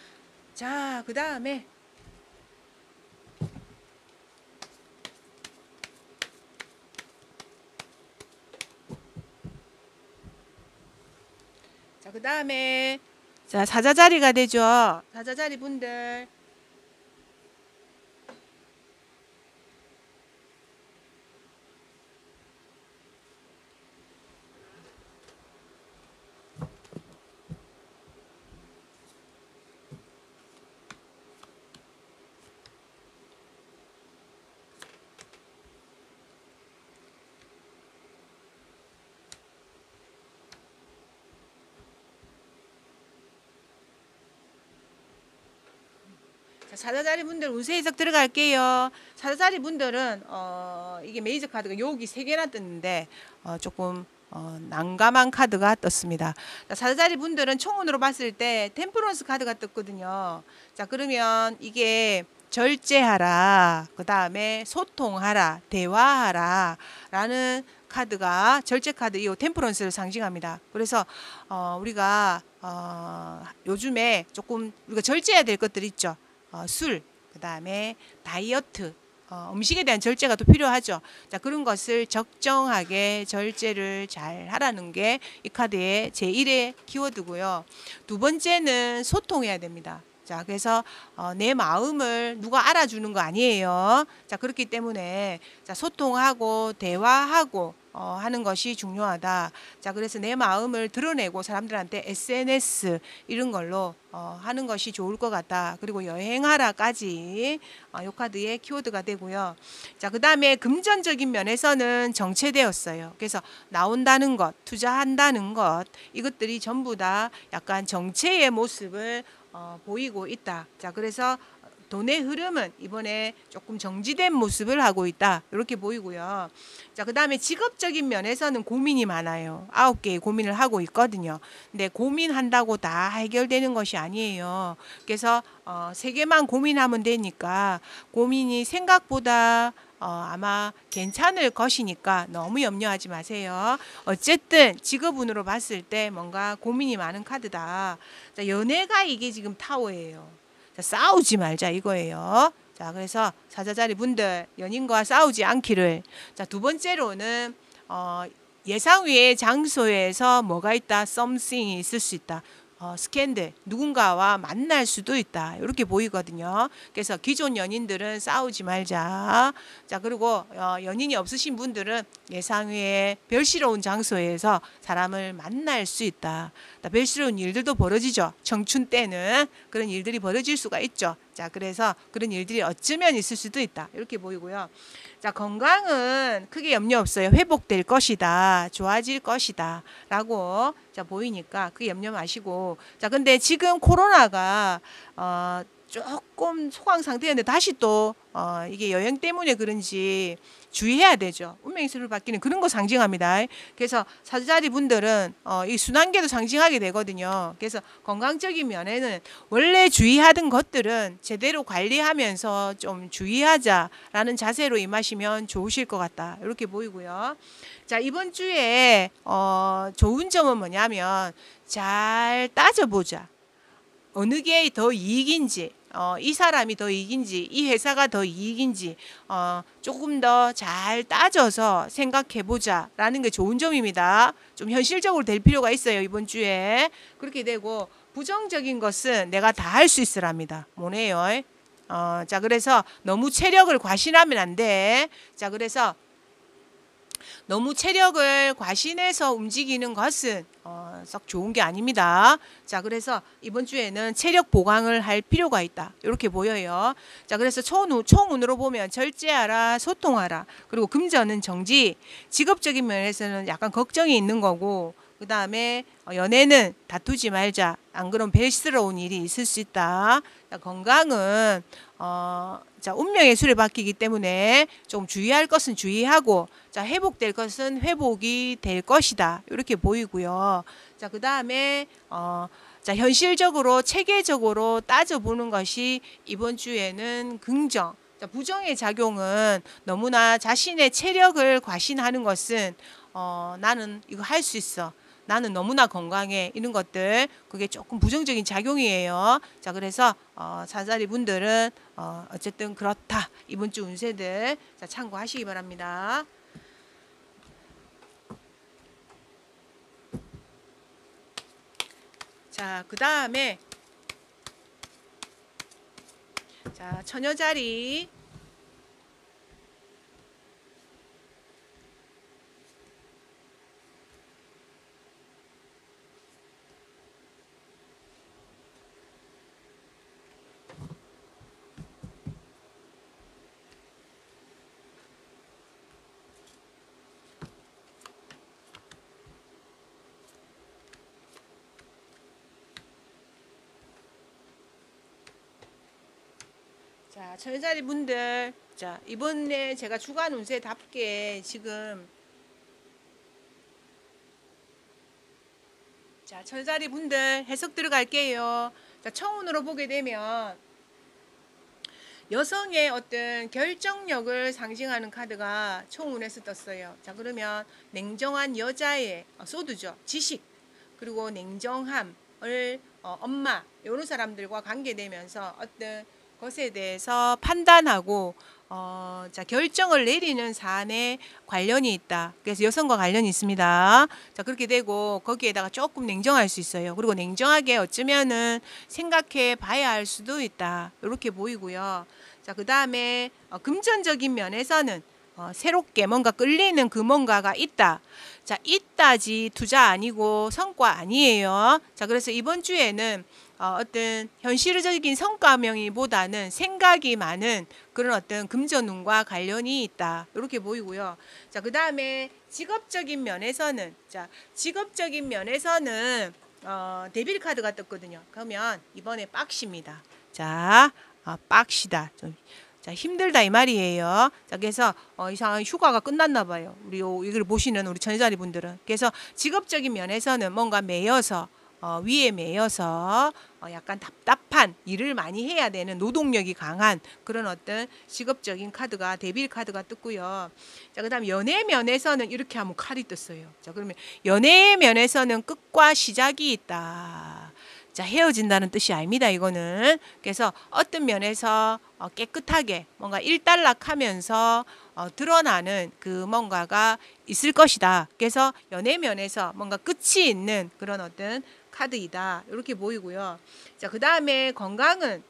자, 그 다음에 자, 그 다음에 자, 사자자리가 되죠. 사자자리 분들. 자, 사자자리 분들 운세 해석 들어갈게요. 사자자리 분들은 어, 이게 메이저 카드가 여기 세 개나 떴는데 어, 조금 어, 난감한 카드가 떴습니다. 자, 사자자리 분들은 총운으로 봤을 때 템퍼런스 카드가 떴거든요. 자, 그러면 이게 절제하라, 그 다음에 소통하라, 대화하라 라는 카드가, 절제 카드, 이 템퍼런스를 상징합니다. 그래서 어, 우리가 어, 요즘에 조금 우리가 절제해야 될 것들 있죠. 어, 술, 그 다음에 다이어트, 어, 음식에 대한 절제가 또 필요하죠. 자, 그런 것을 적정하게 절제를 잘 하라는 게 이 카드의 제일의 키워드고요. 두 번째는 소통해야 됩니다. 자, 그래서 어, 내 마음을 누가 알아주는 거 아니에요. 자, 그렇기 때문에 자, 소통하고 대화하고 어, 하는 것이 중요하다. 자, 그래서 내 마음을 드러내고 사람들한테 에스엔에스 이런 걸로 어, 하는 것이 좋을 것 같다. 그리고 여행하라까지 어, 요 카드의 키워드가 되고요. 자, 그 다음에 금전적인 면에서는 정체되었어요. 그래서 나온다는 것, 투자한다는 것, 이것들이 전부 다 약간 정체의 모습을 어, 보이고 있다. 자, 그래서 돈의 흐름은 이번에 조금 정지된 모습을 하고 있다. 이렇게 보이고요. 자, 그 다음에 직업적인 면에서는 고민이 많아요. 아홉 개의 고민을 하고 있거든요. 근데 고민한다고 다 해결되는 것이 아니에요. 그래서 어, 세 개만 고민하면 되니까 고민이 생각보다 어, 아마 괜찮을 것이니까 너무 염려하지 마세요. 어쨌든 직업운으로 봤을 때 뭔가 고민이 많은 카드다. 자, 연애가 이게 지금 타워예요. 자, 싸우지 말자 이거예요. 자, 그래서 사자자리 분들 연인과 싸우지 않기를. 자, 두 번째로는 어, 예상 외의 장소에서 뭐가 있다, something이 있을 수 있다. 어, 스캔들, 누군가와 만날 수도 있다. 이렇게 보이거든요. 그래서 기존 연인들은 싸우지 말자. 자, 그리고 어, 연인이 없으신 분들은 예상 외에 별스러운 장소에서 사람을 만날 수 있다. 별스러운 일들도 벌어지죠. 청춘 때는 그런 일들이 벌어질 수가 있죠. 자, 그래서 그런 일들이 어쩌면 있을 수도 있다. 이렇게 보이고요. 자, 건강은 크게 염려 없어요. 회복될 것이다. 좋아질 것이다. 라고 자, 보이니까 크게 염려 마시고. 자, 근데 지금 코로나가 어, 조금 소강 상태였는데 다시 또 어, 이게 여행 때문에 그런지 주의해야 되죠. 운명의 수를 바뀌는 그런 거 상징합니다. 그래서 사주자리 분들은 어, 이 순환계도 상징하게 되거든요. 그래서 건강적인 면에는 원래 주의하던 것들은 제대로 관리하면서 좀 주의하자라는 자세로 임하시면 좋으실 것 같다. 이렇게 보이고요. 자, 이번 주에 어, 좋은 점은 뭐냐면 잘 따져보자. 어느 게 더 이익인지, 어, 이 사람이 더 이익인지, 이 회사가 더 이익인지 어, 조금 더 잘 따져서 생각해보자 라는 게 좋은 점입니다. 좀 현실적으로 될 필요가 있어요. 이번 주에. 그렇게 되고 부정적인 것은 내가 다 할 수 있으랍니다. 뭐네요. 어, 자, 그래서 너무 체력을 과신하면 안 돼. 자, 그래서 너무 체력을 과신해서 움직이는 것은 어, 썩 좋은 게 아닙니다. 자, 그래서 이번 주에는 체력 보강을 할 필요가 있다. 이렇게 보여요. 자, 그래서 총, 총운으로 보면 절제하라, 소통하라. 그리고 금전은 정지. 직업적인 면에서는 약간 걱정이 있는 거고, 그 다음에 연애는 다투지 말자. 안 그러면 배스러운 일이 있을 수 있다. 자, 건강은 어, 자, 운명의 수를 바뀌기 때문에 좀 주의할 것은 주의하고, 자, 회복될 것은 회복이 될 것이다. 이렇게 보이고요. 자, 그 다음에 어, 자, 현실적으로 체계적으로 따져보는 것이 이번 주에는 긍정. 자, 부정의 작용은 너무나 자신의 체력을 과신하는 것은 어, 나는 이거 할 수 있어. 나는 너무나 건강해. 이런 것들 그게 조금 부정적인 작용이에요. 자, 그래서 어, 사자리 분들은 어, 어쨌든 그렇다. 이번 주 운세들 자, 참고하시기 바랍니다. 자, 그 다음에 자, 처녀자리. 자, 처녀자리 분들, 자, 이번에 제가 주간 운세답게 지금 자, 처녀자리 분들 해석 들어갈게요. 자, 처운으로 보게 되면 여성의 어떤 결정력을 상징하는 카드가 총운에서 떴어요. 자, 그러면 냉정한 여자의 소드죠. 지식 그리고 냉정함을 어, 엄마 이런 사람들과 관계되면서 어떤 것에 대해서 판단하고 어, 자, 결정을 내리는 사안에 관련이 있다. 그래서 여성과 관련이 있습니다. 자, 그렇게 되고 거기에다가 조금 냉정할 수 있어요. 그리고 냉정하게 어쩌면은 생각해 봐야 할 수도 있다. 이렇게 보이고요. 자, 그 다음에 어, 금전적인 면에서는 어, 새롭게 뭔가 끌리는 그 뭔가가 있다. 자, 있다지 투자 아니고 성과 아니에요. 자, 그래서 이번 주에는 어, 어떤 현실적인 성과명이보다는 생각이 많은 그런 어떤 금전운과 관련이 있다. 이렇게 보이고요. 자, 그 다음에 직업적인 면에서는, 자, 직업적인 면에서는 어, 데빌 카드가 떴거든요. 그러면 이번에 빡시입니다. 자, 어, 빡시다. 좀, 자, 힘들다 이 말이에요. 자, 그래서 어, 이상 휴가가 끝났나 봐요. 우리 요, 이걸 보시는 우리 천자리 분들은. 그래서 직업적인 면에서는 뭔가 매여서 어, 위에 매여서 어, 약간 답답한 일을 많이 해야 되는 노동력이 강한 그런 어떤 직업적인 카드가 데빌 카드가 떴고요. 자, 그다음 연애 면에서는 이렇게 한번 칼이 떴어요. 자, 그러면 연애 면에서는 끝과 시작이 있다. 자, 헤어진다는 뜻이 아닙니다. 이거는. 그래서 어떤 면에서 어, 깨끗하게 뭔가 일단락하면서 어, 드러나는 그 뭔가가 있을 것이다. 그래서 연애 면에서 뭔가 끝이 있는 그런 어떤 카드이다. 이렇게 보이고요. 자, 그 다음에 건강은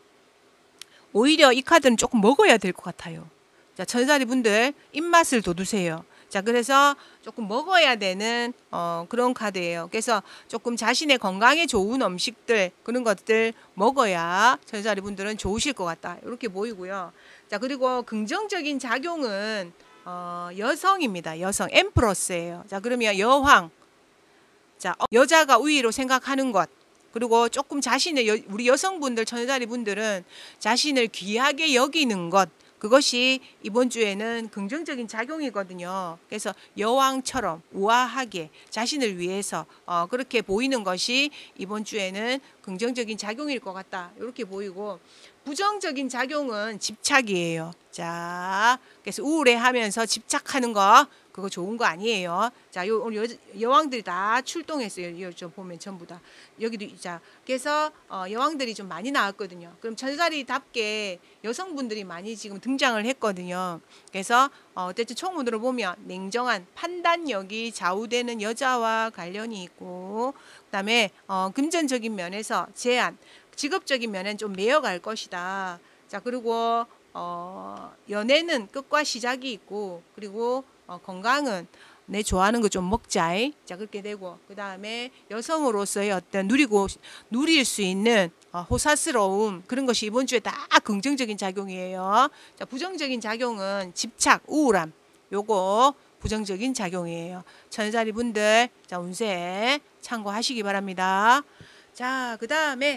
오히려 이 카드는 조금 먹어야 될 것 같아요. 자, 천사리 분들 입맛을 돋우세요. 자, 그래서 조금 먹어야 되는 어, 그런 카드예요. 그래서 조금 자신의 건강에 좋은 음식들 그런 것들 먹어야 천사리 분들은 좋으실 것 같다. 이렇게 보이고요. 자, 그리고 긍정적인 작용은 어, 여성입니다. 여성 엠프러스예요. 자, 그러면 여왕. 자, 어, 여자가 우위로 생각하는 것. 그리고 조금 자신의 여, 우리 여성분들 천자리 분들은 자신을 귀하게 여기는 것. 그것이 이번 주에는 긍정적인 작용이거든요. 그래서 여왕처럼 우아하게 자신을 위해서 어, 그렇게 보이는 것이 이번 주에는 긍정적인 작용일 것 같다. 이렇게 보이고 부정적인 작용은 집착이에요. 자, 그래서 우울해하면서 집착하는 거 그거 좋은 거 아니에요. 자, 요 오늘 여, 여왕들이 다 출동했어요. 요 좀 보면 전부 다 여기도 자, 그래서 어, 여왕들이 좀 많이 나왔거든요. 그럼 천사리답게 여성분들이 많이 지금 등장을 했거든요. 그래서 어, 어쨌든 총문으로 보면 냉정한 판단력이 좌우되는 여자와 관련이 있고, 그다음에 어, 금전적인 면에서 제한, 직업적인 면엔 좀 매여갈 것이다. 자, 그리고 어, 연애는 끝과 시작이 있고, 그리고 어, 건강은 내 좋아하는 거 좀 먹자. 자, 그렇게 되고, 그 다음에 여성으로서의 어떤 누리고 누릴 수 있는 어, 호사스러움 그런 것이 이번 주에 다 긍정적인 작용이에요. 자, 부정적인 작용은 집착, 우울함. 요거 부정적인 작용이에요. 천사리 분들, 자, 운세 참고하시기 바랍니다. 자, 그 다음에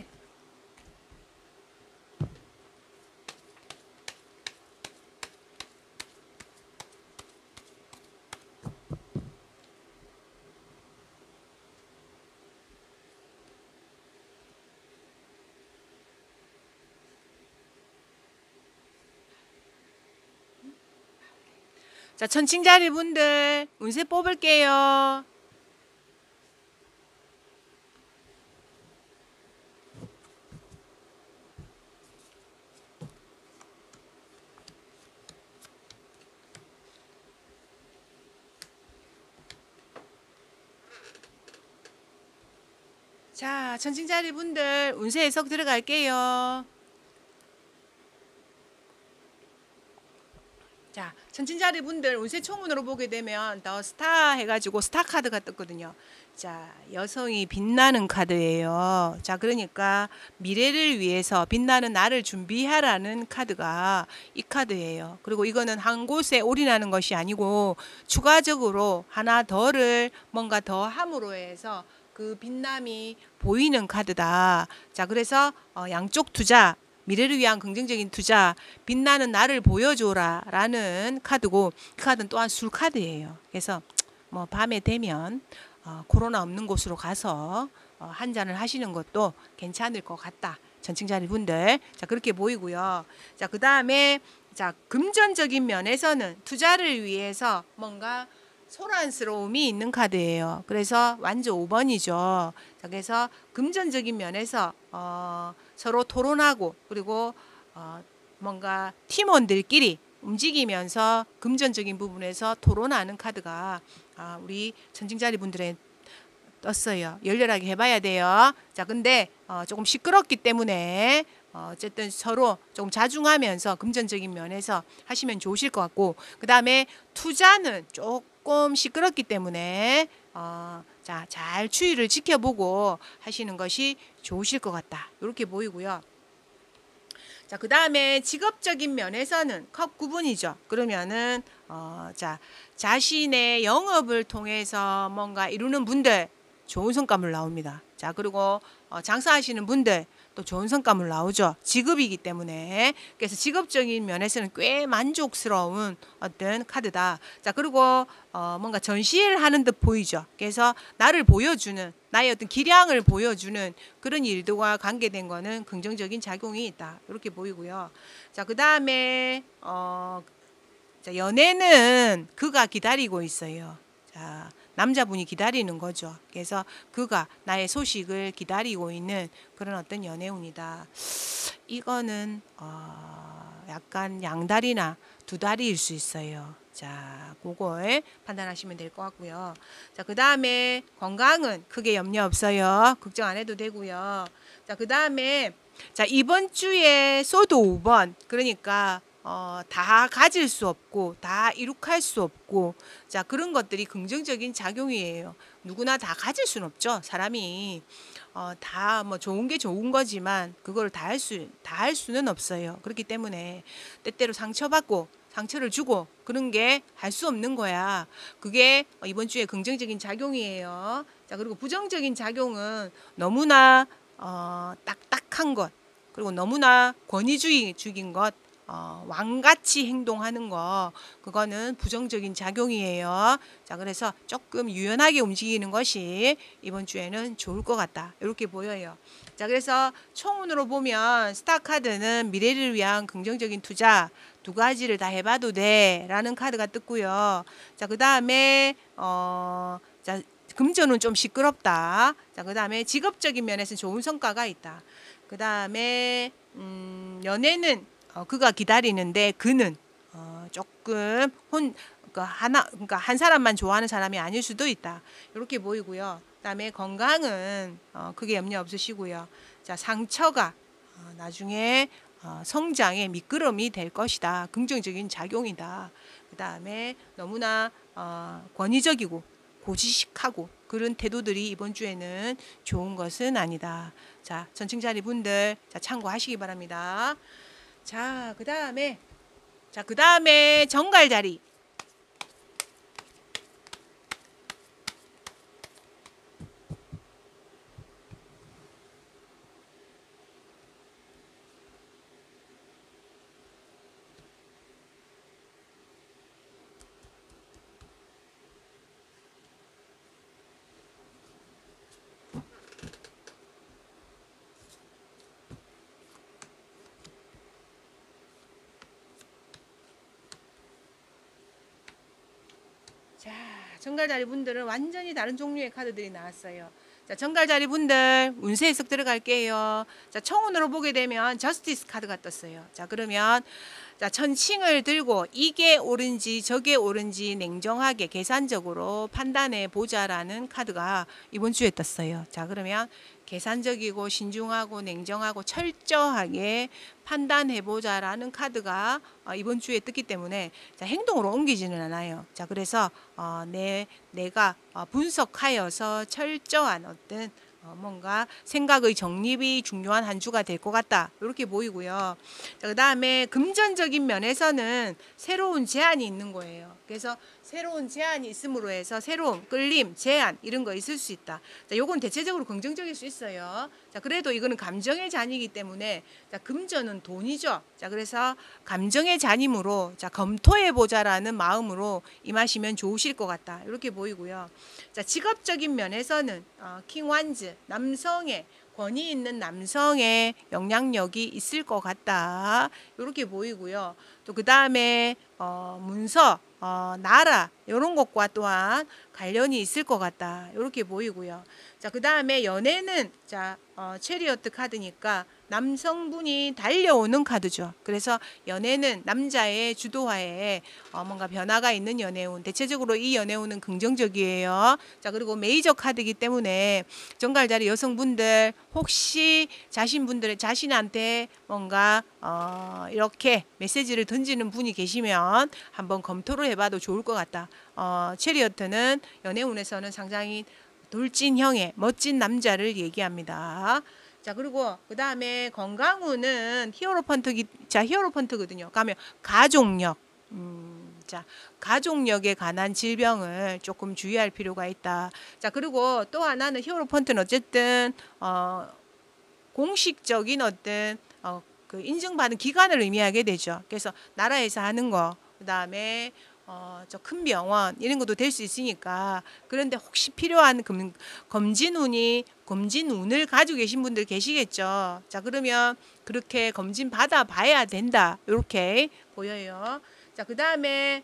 자, 천칭자리 분들 운세 뽑을게요. 자, 천칭자리 분들 운세 해석 들어갈게요. 자, 천칭자리 분들 운세 총문으로 보게 되면 더 스타 해가지고 스타 카드가 떴거든요. 자, 여성이 빛나는 카드예요. 자, 그러니까 미래를 위해서 빛나는 나를 준비하라는 카드가 이 카드예요. 그리고 이거는 한 곳에 올인하는 것이 아니고 추가적으로 하나 더를 뭔가 더 함으로 해서 그 빛남이 보이는 카드다. 자, 그래서 어, 양쪽 투자, 미래를 위한 긍정적인 투자, 빛나는 나를 보여줘라 라는 카드고, 그 카드는 또한 술 카드예요. 그래서 뭐 밤에 되면 어, 코로나 없는 곳으로 가서 어, 한 잔을 하시는 것도 괜찮을 것 같다. 전칭자리 분들. 자, 그렇게 보이고요. 자, 그 다음에 자, 금전적인 면에서는 투자를 위해서 뭔가 소란스러움이 있는 카드예요. 그래서 완전 오 번이죠. 자, 그래서 금전적인 면에서 어, 서로 토론하고, 그리고 어, 뭔가 팀원들끼리 움직이면서 금전적인 부분에서 토론하는 카드가 아, 우리 천칭자리 분들의 떴어요. 열렬하게 해봐야 돼요. 자, 근데 어, 조금 시끄럽기 때문에 어, 어쨌든 서로 조금 자중하면서 금전적인 면에서 하시면 좋으실 것 같고, 그 다음에 투자는 조금 시끄럽기 때문에 어, 자, 잘 추이를 지켜보고 하시는 것이 좋으실 것 같다. 이렇게 보이고요. 자, 그 다음에 직업적인 면에서는 컵 구 분이죠. 그러면은 어, 자, 자신의 영업을 통해서 뭔가 이루는 분들 좋은 성과물 나옵니다. 자, 그리고 어, 장사하시는 분들 또 좋은 성과물 나오죠. 직업이기 때문에. 그래서 직업적인 면에서는 꽤 만족스러운 어떤 카드다. 자, 그리고 어, 뭔가 전시를 하는 듯 보이죠. 그래서 나를 보여주는, 나의 어떤 기량을 보여주는 그런 일들과 관계된 거는 긍정적인 작용이 있다. 이렇게 보이고요. 자, 그 다음에 어, 자, 연애는 그가 기다리고 있어요. 자, 남자분이 기다리는 거죠. 그래서 그가 나의 소식을 기다리고 있는 그런 어떤 연애운이다. 이거는 어, 약간 양다리나 두 다리일 수 있어요. 자, 그걸 판단하시면 될 것 같고요. 자, 그 다음에 건강은 크게 염려 없어요. 걱정 안 해도 되고요. 자, 그 다음에 자, 이번 주에 소드 오 번, 그러니까 어, 다 가질 수 없고 다 이룩할 수 없고, 자, 그런 것들이 긍정적인 작용이에요. 누구나 다 가질 수는 없죠. 사람이 어, 다 뭐 좋은 게 좋은 거지만 그걸 다 할 수, 다 할 수는 없어요. 그렇기 때문에 때때로 상처받고 상처를 주고 그런 게 할 수 없는 거야. 그게 이번 주에 긍정적인 작용이에요. 자, 그리고 부정적인 작용은 너무나 어, 딱딱한 것, 그리고 너무나 권위주의적인 것, 어, 왕같이 행동하는 거, 그거는 부정적인 작용이에요. 자, 그래서 조금 유연하게 움직이는 것이 이번 주에는 좋을 것 같다. 이렇게 보여요. 자, 그래서 총운으로 보면 스타 카드는 미래를 위한 긍정적인 투자 두 가지를 다 해봐도 돼 라는 카드가 떴고요. 자, 그 다음에 어, 자, 금전은 좀 시끄럽다. 자, 그 다음에 직업적인 면에서 좋은 성과가 있다. 그 다음에 음, 연애는 어, 그가 기다리는데 그는 어, 조금 혼 그러니까 하나 그러니까 한 사람만 좋아하는 사람이 아닐 수도 있다. 이렇게 보이고요. 그다음에 건강은 어, 크게 염려 없으시고요. 자, 상처가 어, 나중에 어, 성장의 미끄럼이 될 것이다. 긍정적인 작용이다. 그다음에 너무나 어, 권위적이고 고지식하고 그런 태도들이 이번 주에는 좋은 것은 아니다. 자, 전층자리 분들 자, 참고하시기 바랍니다. 자, 그 다음에 자, 그 다음에 정갈자리. 자, 정갈자리 분들은 완전히 다른 종류의 카드들이 나왔어요. 자, 정갈자리 분들 운세 해석 들어갈게요. 자, 총운으로 보게 되면 저스티스 카드가 떴어요. 자, 그러면 자, 천칭을 들고 이게 옳은지 저게 옳은지 냉정하게 계산적으로 판단해 보자라는 카드가 이번 주에 떴어요. 자, 그러면 계산적이고 신중하고 냉정하고 철저하게 판단해 보자라는 카드가 이번 주에 떴기 때문에 자, 행동으로 옮기지는 않아요. 자, 그래서 어, 내 내가 분석하여서 철저한 어떤 어, 뭔가 생각의 정립이 중요한 한 주가 될 것 같다. 이렇게 보이고요. 그 다음에 금전적인 면에서는 새로운 제안이 있는 거예요. 그래서 새로운 제안이 있음으로 해서 새로운 끌림, 제안 이런 거 있을 수 있다. 자, 요건 대체적으로 긍정적일 수 있어요. 자, 그래도 이거는 감정의 잔이기 때문에 자, 금전은 돈이죠. 자, 그래서 감정의 잔임으로 자, 검토해 보자라는 마음으로 임하시면 좋으실 것 같다. 이렇게 보이고요. 자, 직업적인 면에서는 어, 킹완즈, 남성의 권위 있는 남성의 영향력이 있을 것 같다. 이렇게 보이고요. 또 그 다음에 어, 문서, 어, 나라 이런 것과 또한 관련이 있을 것 같다. 이렇게 보이고요. 자, 그 다음에 연애는 자 어, 체리어트 카드니까 남성분이 달려오는 카드죠. 그래서 연애는 남자의 주도하에 어 뭔가 변화가 있는 연애운. 대체적으로 이 연애운은 긍정적이에요. 자, 그리고 메이저 카드이기 때문에 정갈자리 여성분들 혹시 자신분들의 자신한테 뭔가 어 이렇게 메시지를 던지는 분이 계시면 한번 검토를 해봐도 좋을 것 같다. 어 체리어트는 연애운에서는 상당히 돌진형의 멋진 남자를 얘기합니다. 자, 그리고 그 다음에 건강운은 히어로펀트, 자, 히어로펀트거든요. 가면 가족력. 음, 자, 가족력에 관한 질병을 조금 주의할 필요가 있다. 자, 그리고 또 하나는 히어로펀트는 어쨌든, 어, 공식적인 어떤, 어, 그 인증받은 기관을 의미하게 되죠. 그래서 나라에서 하는 거, 그 다음에 어, 저 큰 병원 이런 것도 될 수 있으니까. 그런데 혹시 필요한 금, 검진운이 검진운을 가지고 계신 분들 계시겠죠. 자, 그러면 그렇게 검진 받아 봐야 된다. 이렇게 보여요. 자, 그 다음에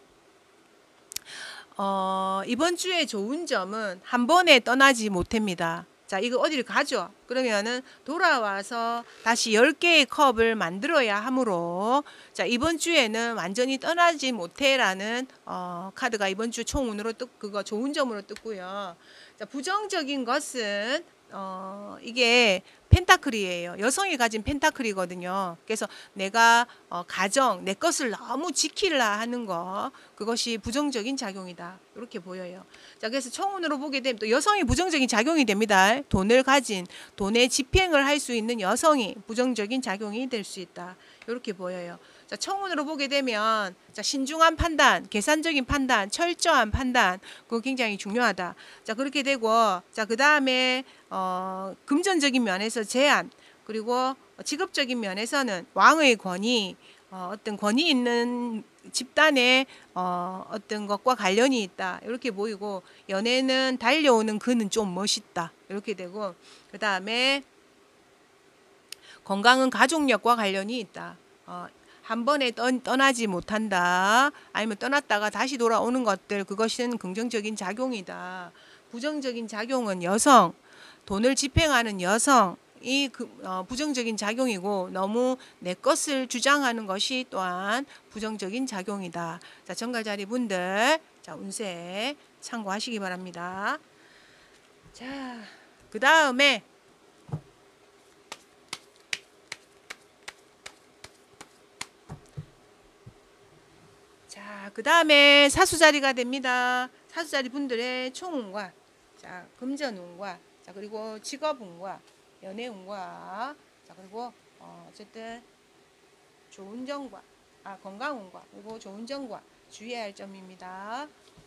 어, 이번 주에 좋은 점은 한 번에 떠나지 못합니다. 자, 이거 어디를 가죠? 그러면은 돌아와서 다시 열 개의 컵을 만들어야 하므로, 자, 이번 주에는 완전히 떠나지 못해라는 어, 카드가 이번 주 총운으로 뜨, 그거 좋은 점으로 뜨고요. 자, 부정적인 것은 어, 이게 펜타클이에요. 여성이 가진 펜타클이거든요. 그래서 내가 어, 가정, 내 것을 너무 지키려 하는 거, 그것이 부정적인 작용이다. 이렇게 보여요. 자, 그래서 총운으로 보게 되면 또 여성이 부정적인 작용이 됩니다. 돈을 가진, 돈의 집행을 할 수 있는 여성이 부정적인 작용이 될 수 있다. 이렇게 보여요. 자, 총운으로 보게 되면 자, 신중한 판단, 계산적인 판단, 철저한 판단, 그거 굉장히 중요하다. 자, 그렇게 되고, 자, 그 다음에 어, 금전적인 면에서 제한, 그리고 직업적인 면에서는 왕의 권위, 어, 어떤 권위 있는 집단의 어, 어떤 것과 관련이 있다. 이렇게 보이고, 연애는 달려오는 그는 좀 멋있다. 이렇게 되고, 그 다음에 건강은 가족력과 관련이 있다. 어, 한 번에 떠, 떠나지 못한다. 아니면 떠났다가 다시 돌아오는 것들, 그것은 긍정적인 작용이다. 부정적인 작용은 여성, 돈을 집행하는 여성, 이 그, 어, 부정적인 작용이고, 너무 내 것을 주장하는 것이 또한 부정적인 작용이다. 자, 정갈자리 분들, 자, 운세 참고하시기 바랍니다. 자, 그 다음에 자, 그 다음에 사수자리가 됩니다. 사수자리 분들의 총운과, 자, 금전운과, 자, 그리고 직업운과, 연애운과, 자, 그리고 어, 어쨌든 좋은 점과, 아, 건강운과, 그리고 좋은 점과 주의해야 할 점입니다.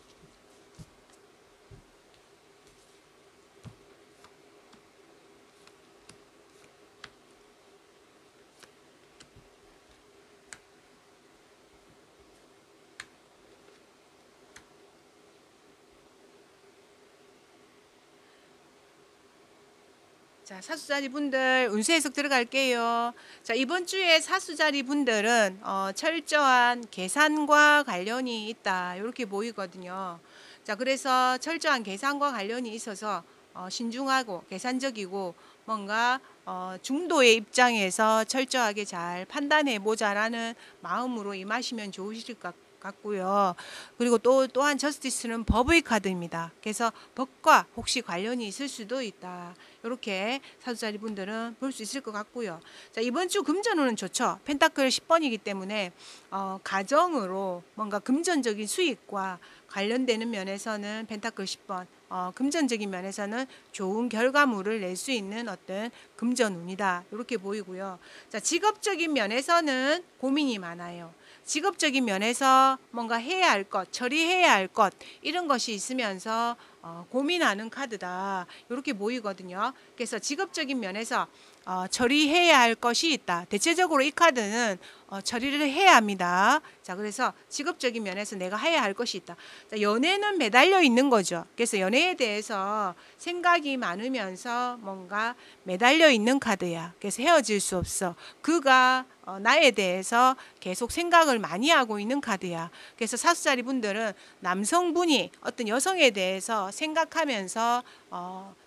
자, 사수자리 분들 운세 해석 들어갈게요. 자, 이번 주에 사수자리 분들은 어, 철저한 계산과 관련이 있다. 이렇게 보이거든요. 자, 그래서 철저한 계산과 관련이 있어서 어, 신중하고 계산적이고 뭔가 어, 중도의 입장에서 철저하게 잘 판단해 보자라는 마음으로 임하시면 좋으실 것 같아요. 같고요. 그리고 또 또한 저스티스는 법의 카드입니다. 그래서 법과 혹시 관련이 있을 수도 있다. 이렇게 사주자리 분들은 볼 수 있을 것 같고요. 자, 이번 주 금전운은 좋죠. 펜타클 십 번이기 때문에 어, 가정으로 뭔가 금전적인 수익과 관련되는 면에서는 펜타클 십 번, 어, 금전적인 면에서는 좋은 결과물을 낼 수 있는 어떤 금전운이다. 이렇게 보이고요. 자, 직업적인 면에서는 고민이 많아요. 직업적인 면에서 뭔가 해야 할 것, 처리해야 할 것, 이런 것이 있으면서 어, 고민하는 카드다. 이렇게 보이거든요. 그래서 직업적인 면에서 어, 처리해야 할 것이 있다. 대체적으로 이 카드는 어, 처리를 해야 합니다. 자, 그래서 직업적인 면에서 내가 해야 할 것이 있다. 자, 연애는 매달려 있는 거죠. 그래서 연애에 대해서 생각이 많으면서 뭔가 매달려 있는 카드야. 그래서 헤어질 수 없어. 그가 어, 나에 대해서 계속 생각을 많이 하고 있는 카드야. 그래서 사수자리 분들은 남성분이 어떤 여성에 대해서 생각하면서 어,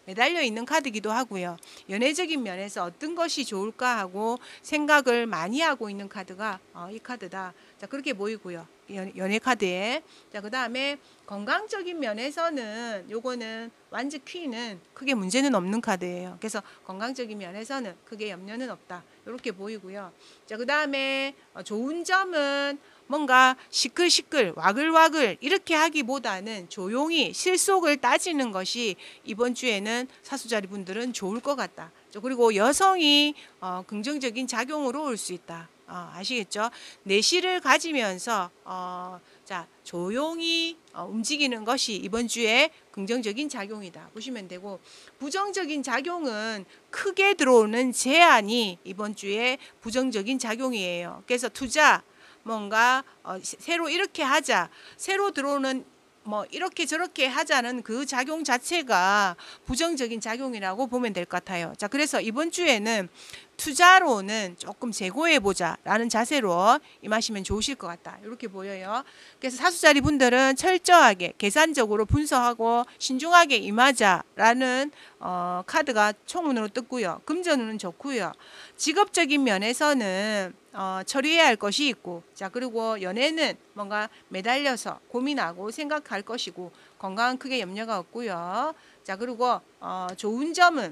매달려 있는 카드기도 하고요. 연애적인 면에서 어떤 것이 좋을까 하고 생각을 많이 하고 있는 카드가 어, 이 카드다. 자, 그렇게 보이고요. 연, 연애 카드에. 자, 그 다음에 건강적인 면에서는 요거는 완즈 퀸은 크게 문제는 없는 카드예요. 그래서 건강적인 면에서는 크게 염려는 없다. 이렇게 보이고요. 자, 그 다음에 좋은 점은 뭔가 시끌시끌 와글와글 이렇게 하기보다는 조용히 실속을 따지는 것이 이번 주에는 사수자리 분들은 좋을 것 같다. 그리고 여성이 어, 긍정적인 작용으로 올 수 있다. 어, 아시겠죠? 내실을 가지면서 어, 자 조용히 어, 움직이는 것이 이번 주에 긍정적인 작용이다 보시면 되고, 부정적인 작용은 크게 들어오는 제한이 이번 주에 부정적인 작용이에요. 그래서 투자 뭔가 어, 새로 이렇게 하자, 새로 들어오는 뭐 이렇게 저렇게 하자는 그 작용 자체가 부정적인 작용이라고 보면 될 것 같아요. 자, 그래서 이번 주에는 투자로는 조금 재고해 보자 라는 자세로 임하시면 좋으실 것 같다. 이렇게 보여요. 그래서 사수자리 분들은 철저하게 계산적으로 분석하고 신중하게 임하자 라는 어, 카드가 총운으로 떴고요. 금전운은 좋고요. 직업적인 면에서는 어, 처리해야 할 것이 있고, 자 그리고 연애는 뭔가 매달려서 고민하고 생각할 것이고, 건강은 크게 염려가 없고요. 자 그리고 어, 좋은 점은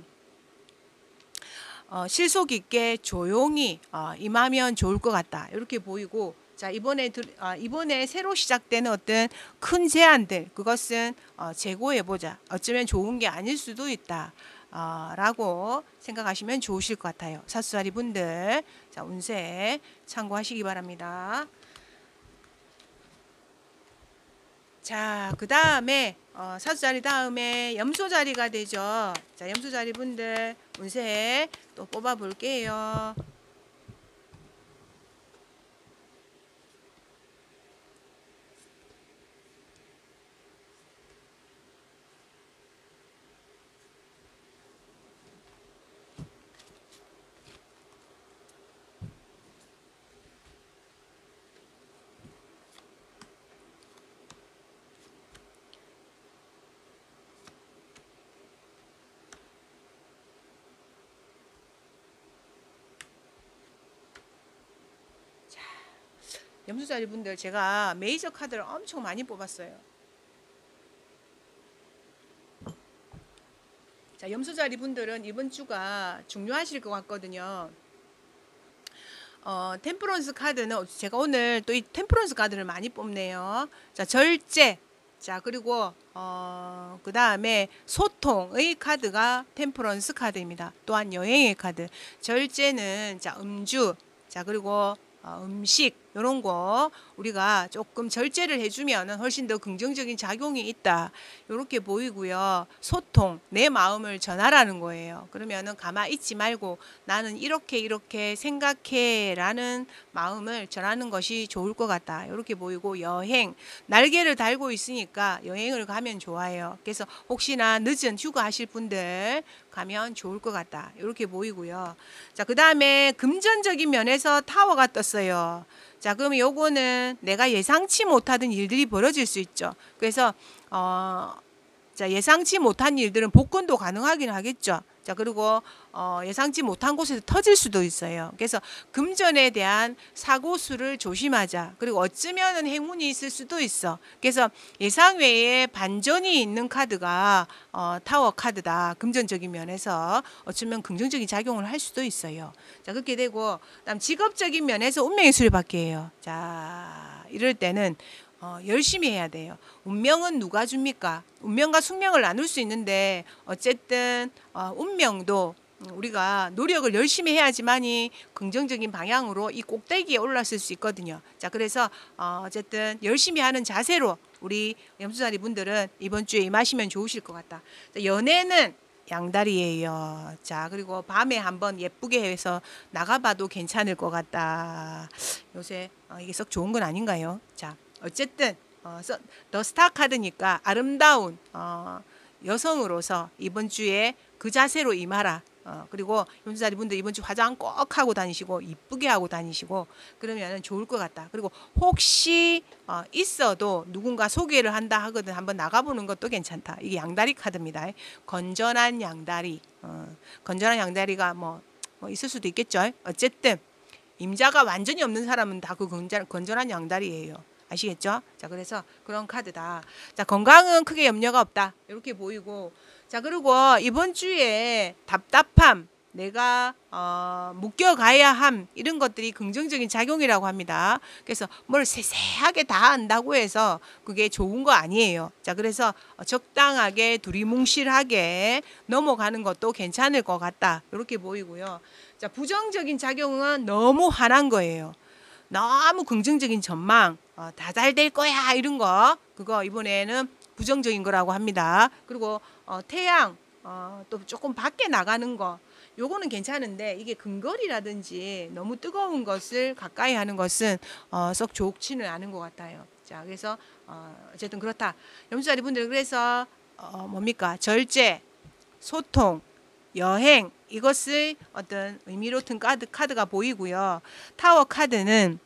어, 실속 있게 조용히 어, 임하면 좋을 것 같다. 이렇게 보이고, 자 이번에 아, 이번에 새로 시작되는 어떤 큰 제안들, 그것은 어, 재고해 보자. 어쩌면 좋은 게 아닐 수도 있다. 어, 라고 생각하시면 좋으실 것 같아요. 사수자리 분들, 자 운세 참고하시기 바랍니다. 자, 그 다음에 어, 사수자리 다음에 염소자리가 되죠. 자, 염소자리 분들 운세 또 뽑아 볼게요. 염소자리 분들 제가 메이저 카드를 엄청 많이 뽑았어요. 자, 염소자리 분들은 이번 주가 중요하실 것 같거든요. 어, 템프런스 카드는 제가 오늘 또 이 템프런스 카드를 많이 뽑네요. 자, 절제. 자, 그리고 어, 그 다음에 소통의 카드가 템프런스 카드입니다. 또한 여행의 카드. 절제는 자, 음주. 자, 그리고 어, 음식 이런 거 우리가 조금 절제를 해주면 훨씬 더 긍정적인 작용이 있다. 이렇게 보이고요. 소통, 내 마음을 전하라는 거예요. 그러면은 가만히 있지 말고 나는 이렇게 이렇게 생각해 라는 마음을 전하는 것이 좋을 것 같다. 이렇게 보이고, 여행, 날개를 달고 있으니까 여행을 가면 좋아요. 그래서 혹시나 늦은 휴가 하실 분들 가면 좋을 것 같다. 이렇게 보이고요. 자, 그 다음에 금전적인 면에서 타워가 떴어요. 자, 그럼 요거는 내가 예상치 못하던 일들이 벌어질 수 있죠. 그래서 어, 자, 예상치 못한 일들은 복권도 가능하긴 하겠죠. 자, 그리고 어, 예상치 못한 곳에서 터질 수도 있어요. 그래서 금전에 대한 사고수를 조심하자. 그리고 어쩌면은 행운이 있을 수도 있어. 그래서 예상 외에 반전이 있는 카드가 어, 타워 카드다. 금전적인 면에서 어쩌면 긍정적인 작용을 할 수도 있어요. 자, 그렇게 되고, 그다음 직업적인 면에서 운명의 수리받기 해요. 자, 이럴 때는 어, 열심히 해야 돼요. 운명은 누가 줍니까? 운명과 숙명을 나눌 수 있는데 어쨌든 어, 운명도 우리가 노력을 열심히 해야지만이 긍정적인 방향으로 이 꼭대기에 올랐을 수 있거든요. 자, 그래서 어, 어쨌든 열심히 하는 자세로 우리 염소자리 분들은 이번 주에 임하시면 좋으실 것 같다. 자, 연애는 양다리예요. 자, 그리고 밤에 한번 예쁘게 해서 나가봐도 괜찮을 것 같다. 요새 어, 이게 썩 좋은 건 아닌가요? 자, 어쨌든 어, 더 스타 카드니까 아름다운 어, 여성으로서 이번 주에 그 자세로 임하라. 어, 그리고 염소자리 분들 이번 주 화장 꼭 하고 다니시고 이쁘게 하고 다니시고 그러면 좋을 것 같다. 그리고 혹시 어, 있어도 누군가 소개를 한다 하거든 한번 나가보는 것도 괜찮다. 이게 양다리 카드입니다. 건전한 양다리. 어, 건전한 양다리가 뭐, 뭐 있을 수도 있겠죠. 어쨌든 임자가 완전히 없는 사람은 다 그 건전한 양다리예요. 아시겠죠? 자, 그래서 그런 카드다. 자, 건강은 크게 염려가 없다. 이렇게 보이고. 자, 그리고 이번 주에 답답함, 내가 어, 묶여가야 함 이런 것들이 긍정적인 작용이라고 합니다. 그래서 뭘 세세하게 다 안다고 해서 그게 좋은 거 아니에요. 자, 그래서 적당하게 두리뭉실하게 넘어가는 것도 괜찮을 것 같다. 이렇게 보이고요. 자, 부정적인 작용은 너무 화난 거예요. 너무 긍정적인 전망, 어, 다 잘 될 거야 이런 거 그거 이번에는 부정적인 거라고 합니다. 그리고 어, 태양 어, 또 조금 밖에 나가는 거 요거는 괜찮은데 이게 근거리라든지 너무 뜨거운 것을 가까이 하는 것은 어, 썩 좋지는 않은 것 같아요. 자, 그래서 어, 어쨌든 그렇다. 염소자리 분들 그래서 어, 뭡니까 절제, 소통, 여행 이것을 어떤 의미로 든 카드, 카드가 보이고요. 타워 카드는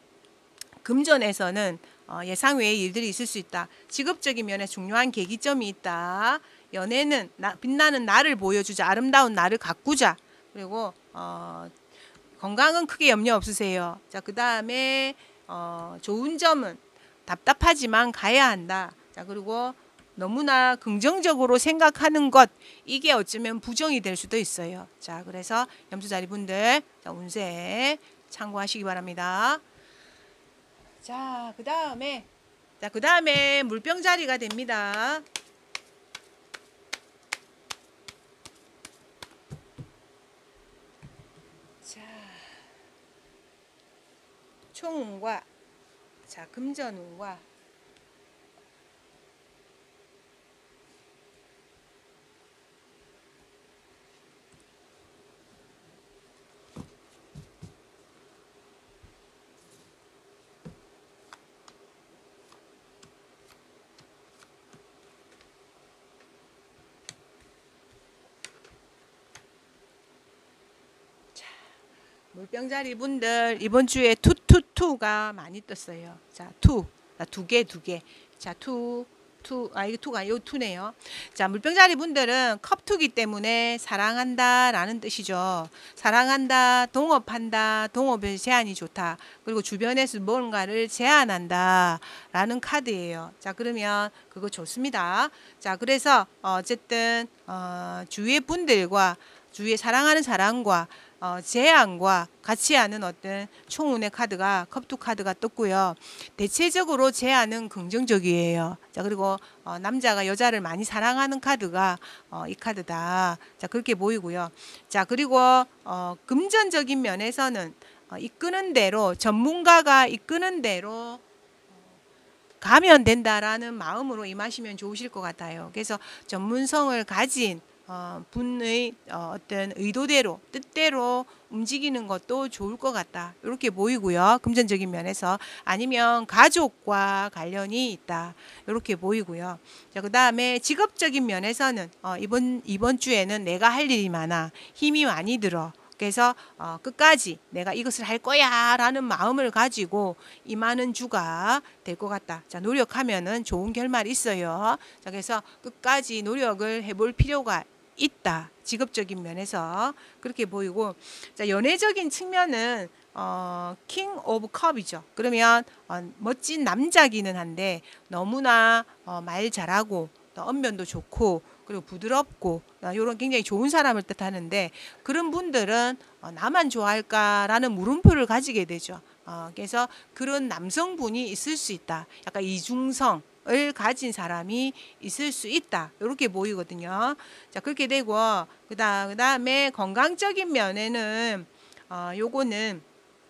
금전에서는 어, 예상 외의 일들이 있을 수 있다. 직업적인 면에 중요한 계기점이 있다. 연애는 나, 빛나는 나를 보여주자. 아름다운 나를 가꾸자. 그리고 어, 건강은 크게 염려 없으세요. 자, 그 다음에 어, 좋은 점은 답답하지만 가야 한다. 자, 그리고 너무나 긍정적으로 생각하는 것 이게 어쩌면 부정이 될 수도 있어요. 자, 그래서 염소자리 분들 자, 운세 참고하시기 바랍니다. 자, 그 다음에 자, 그 다음에 물병자리가 됩니다. 자, 총운과 자, 금전운과 물병자리 분들 이번 주에 투투투가 많이 떴어요. 자, 투. 두 개, 두 개. 자, 투, 투. 아, 이게 투가 아니고 투네요. 자, 물병자리 분들은 컵투기 때문에 사랑한다 라는 뜻이죠. 사랑한다, 동업한다, 동업의 제한이 좋다. 그리고 주변에서 뭔가를 제한한다 라는 카드예요. 자, 그러면 그거 좋습니다. 자, 그래서 어쨌든 어, 주위의 분들과 주위에 사랑하는 사람과 어, 제안과 같이 하는 어떤 총운의 카드가 컵투 카드가 떴고요. 대체적으로 제안은 긍정적이에요. 자, 그리고 어, 남자가 여자를 많이 사랑하는 카드가 어, 이 카드다. 자, 그렇게 보이고요. 자, 그리고 어, 금전적인 면에서는 어, 이끄는 대로 전문가가 이끄는 대로 가면 된다라는 마음으로 임하시면 좋으실 것 같아요. 그래서 전문성을 가진 어, 분의 어, 어떤 의도대로 뜻대로 움직이는 것도 좋을 것 같다. 이렇게 보이고요. 금전적인 면에서 아니면 가족과 관련이 있다. 이렇게 보이고요. 자, 그 다음에 직업적인 면에서는 어, 이번 이번 주에는 내가 할 일이 많아 힘이 많이 들어. 그래서 어, 끝까지 내가 이것을 할 거야 라는 마음을 가지고 임하는 주가 될 것 같다. 자, 노력하면은 좋은 결말이 있어요. 자, 그래서 끝까지 노력을 해볼 필요가 있다. 직업적인 면에서 그렇게 보이고, 자, 연애적인 측면은 어, 킹 오브 컵이죠. 그러면 어, 멋진 남자기는 한데 너무나 어, 말 잘하고 또 언변도 좋고 그리고 부드럽고 이런 굉장히 좋은 사람을 뜻하는데 그런 분들은 어, 나만 좋아할까라는 물음표를 가지게 되죠. 어, 그래서 그런 남성분이 있을 수 있다. 약간 이중성 을 가진 사람이 있을 수 있다. 이렇게 보이거든요. 자, 그렇게 되고 그다음 그다음에 건강적인 면에는 어, 요거는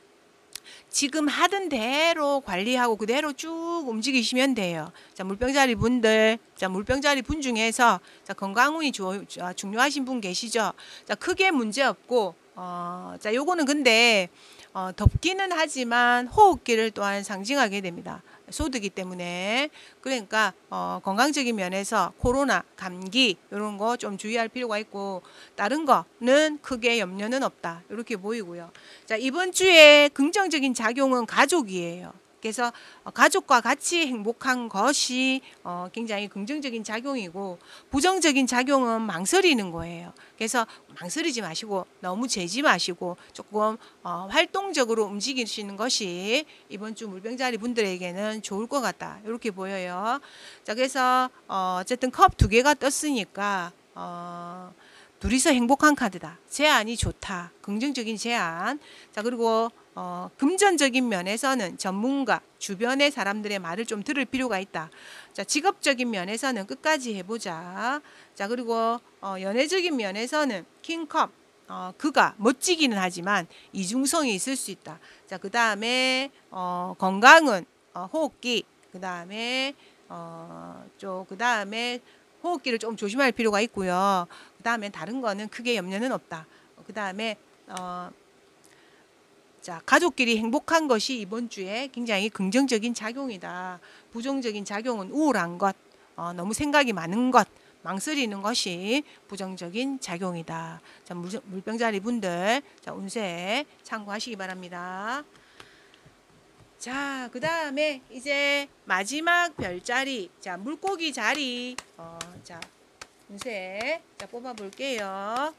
지금 하던 대로 관리하고 그대로 쭉 움직이시면 돼요. 자, 물병자리 분들, 자, 물병자리 분 중에서 자, 건강운이 주, 중요하신 분 계시죠? 자, 크게 문제 없고 어, 자, 요거는 근데 어, 덥기는 하지만 호흡기를 또한 상징하게 됩니다. 소드기 때문에 그러니까 어, 건강적인 면에서 코로나, 감기 이런 거 좀 주의할 필요가 있고 다른 거는 크게 염려는 없다 이렇게 보이고요. 자, 이번 주에 긍정적인 작용은 가족이에요. 그래서 가족과 같이 행복한 것이 어, 굉장히 긍정적인 작용이고 부정적인 작용은 망설이는 거예요. 그래서 망설이지 마시고 너무 재지 마시고 조금 어, 활동적으로 움직이시는 것이 이번 주 물병자리 분들에게는 좋을 것 같다 이렇게 보여요. 자, 그래서 어, 어쨌든 컵 두 개가 떴으니까 어, 둘이서 행복한 카드다. 제안이 좋다. 긍정적인 제안. 자, 그리고 어, 금전적인 면에서는 전문가, 주변의 사람들의 말을 좀 들을 필요가 있다. 자, 직업적인 면에서는 끝까지 해보자. 자, 그리고 어, 연애적인 면에서는 킹컵. 어, 그가 멋지기는 하지만 이중성이 있을 수 있다. 자, 그 다음에 어, 건강은 어, 호흡기. 그 다음에 어, 그 다음에 호흡기를 좀 조심할 필요가 있고요. 그 다음에 다른 거는 크게 염려는 없다. 그 다음에 어, 자, 가족끼리 행복한 것이 이번 주에 굉장히 긍정적인 작용이다. 부정적인 작용은 우울한 것, 어, 너무 생각이 많은 것, 망설이는 것이 부정적인 작용이다. 자, 물, 물병자리 분들 자, 운세 참고하시기 바랍니다. 자, 그 다음에 이제 마지막 별자리, 자, 물고기 자리, 어, 자, 운세 자, 뽑아 볼게요.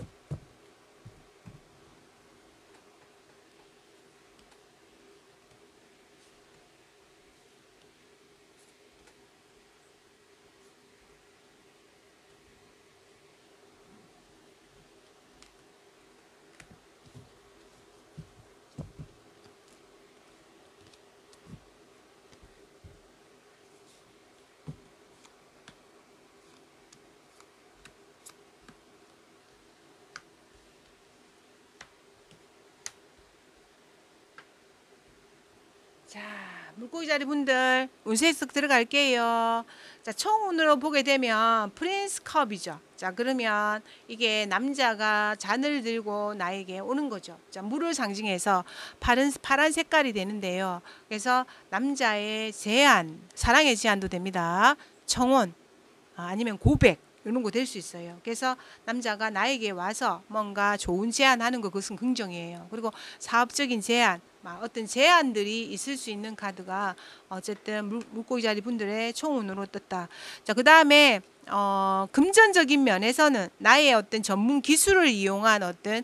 자, 물고기 자리 분들 운세 쓱 들어갈게요. 자, 총운으로 보게 되면 프린스 컵이죠. 자, 그러면 이게 남자가 잔을 들고 나에게 오는 거죠. 자, 물을 상징해서 파란, 파란 색깔이 되는데요. 그래서 남자의 제안, 사랑의 제안도 됩니다. 청혼, 아니면 고백 이런 거 될 수 있어요. 그래서 남자가 나에게 와서 뭔가 좋은 제안하는 거 그것은 긍정이에요. 그리고 사업적인 제안, 어떤 제안들이 있을 수 있는 카드가 어쨌든 물, 물고기 자리 분들의 총운으로 떴다. 자, 그 다음에 어, 금전적인 면에서는 나의 어떤 전문 기술을 이용한 어떤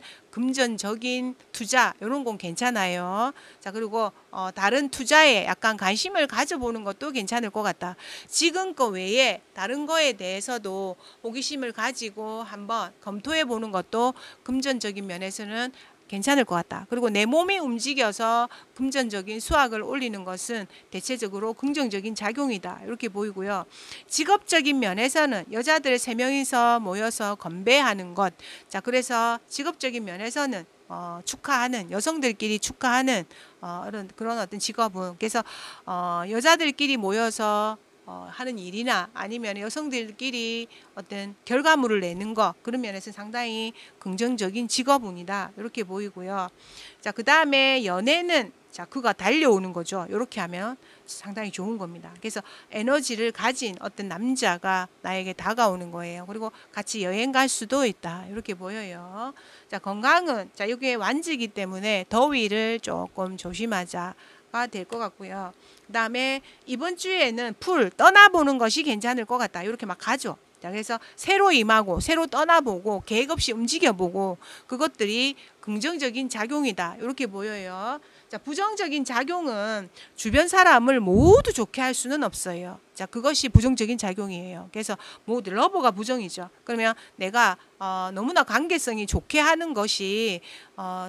금전적인 투자 이런 건 괜찮아요. 자, 그리고 어, 다른 투자에 약간 관심을 가져보는 것도 괜찮을 것 같다. 지금 거 외에 다른 거에 대해서도 호기심을 가지고 한번 검토해 보는 것도 금전적인 면에서는 괜찮을 것 같다. 그리고 내 몸이 움직여서 금전적인 수확을 올리는 것은 대체적으로 긍정적인 작용이다. 이렇게 보이고요. 직업적인 면에서는 여자들 세 명이서 모여서 건배하는 것. 자, 그래서 직업적인 면에서는 어, 축하하는 여성들끼리 축하하는 어, 그런 그런 어떤 직업은 그래서 어, 여자들끼리 모여서 어, 하는 일이나 아니면 여성들끼리 어떤 결과물을 내는 거 그런 면에서 상당히 긍정적인 직업운이다 이렇게 보이고요. 자, 그 다음에 연애는 자 그가 달려오는 거죠. 이렇게 하면 상당히 좋은 겁니다. 그래서 에너지를 가진 어떤 남자가 나에게 다가오는 거예요. 그리고 같이 여행 갈 수도 있다 이렇게 보여요. 자, 건강은 자 이게 완지기 때문에 더위를 조금 조심하자. 될 것 같고요. 그 다음에 이번 주에는 풀 떠나보는 것이 괜찮을 것 같다. 이렇게 막 가죠. 자, 그래서 새로 임하고 새로 떠나보고 계획 없이 움직여보고 그것들이 긍정적인 작용이다. 이렇게 보여요. 자, 부정적인 작용은 주변 사람을 모두 좋게 할 수는 없어요. 자, 그것이 부정적인 작용이에요. 그래서 모두 러버가 부정이죠. 그러면 내가 어, 너무나 관계성이 좋게 하는 것이 어,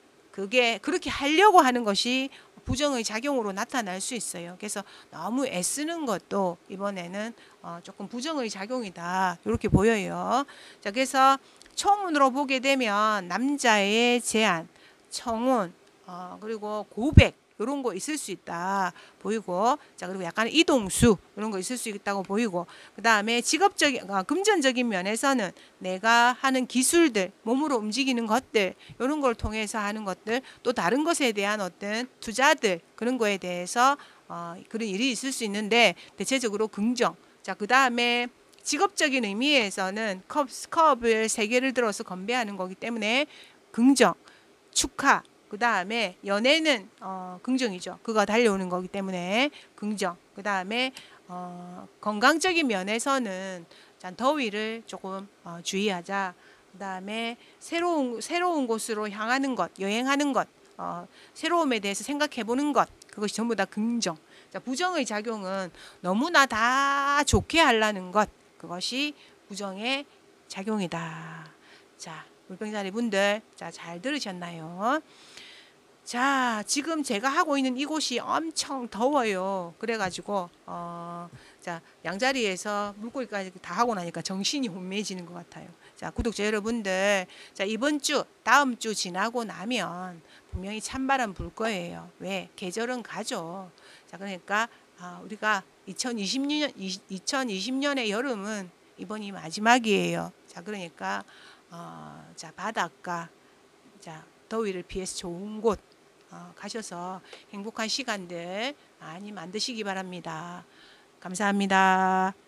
그게 그렇게 하려고 하는 것이 부정의 작용으로 나타날 수 있어요. 그래서 너무 애쓰는 것도 이번에는 어 조금 부정의 작용이다. 이렇게 보여요. 자, 그래서 총운으로 보게 되면 남자의 제안, 청혼, 어 그리고 고백 이런 거 있을 수 있다 보이고, 자 그리고 약간 이동수 이런 거 있을 수 있다고 보이고, 그 다음에 직업적인 어, 금전적인 면에서는 내가 하는 기술들, 몸으로 움직이는 것들 이런 걸 통해서 하는 것들, 또 다른 것에 대한 어떤 투자들 그런 거에 대해서 어, 그런 일이 있을 수 있는데 대체적으로 긍정. 자, 그 다음에 직업적인 의미에서는 컵, 컵을 세 개를 들어서 건배하는 거기 때문에 긍정, 축하. 그 다음에 연애는 어, 긍정이죠. 그거 달려오는 거기 때문에 긍정. 그 다음에 어, 건강적인 면에서는 자, 더위를 조금 어, 주의하자. 그 다음에 새로운 새로운 곳으로 향하는 것, 여행하는 것, 어, 새로움에 대해서 생각해 보는 것, 그것이 전부 다 긍정. 자, 부정의 작용은 너무나 다 좋게 하려는 것, 그것이 부정의 작용이다. 자, 물병자리 분들, 자, 잘 들으셨나요? 자, 지금 제가 하고 있는 이곳이 엄청 더워요. 그래가지고, 어, 자, 양자리에서 물고기까지 다 하고 나니까 정신이 혼미해지는 것 같아요. 자, 구독자 여러분들, 자, 이번 주, 다음 주 지나고 나면 분명히 찬바람 불 거예요. 왜? 계절은 가죠. 자, 그러니까, 아, 우리가 이천이십 년, 이천이십 년의 여름은 이번이 마지막이에요. 자, 그러니까, 어, 자, 바닷가, 자, 더위를 피해서 좋은 곳, 어, 가셔서 행복한 시간들 많이 만드시기 바랍니다. 감사합니다.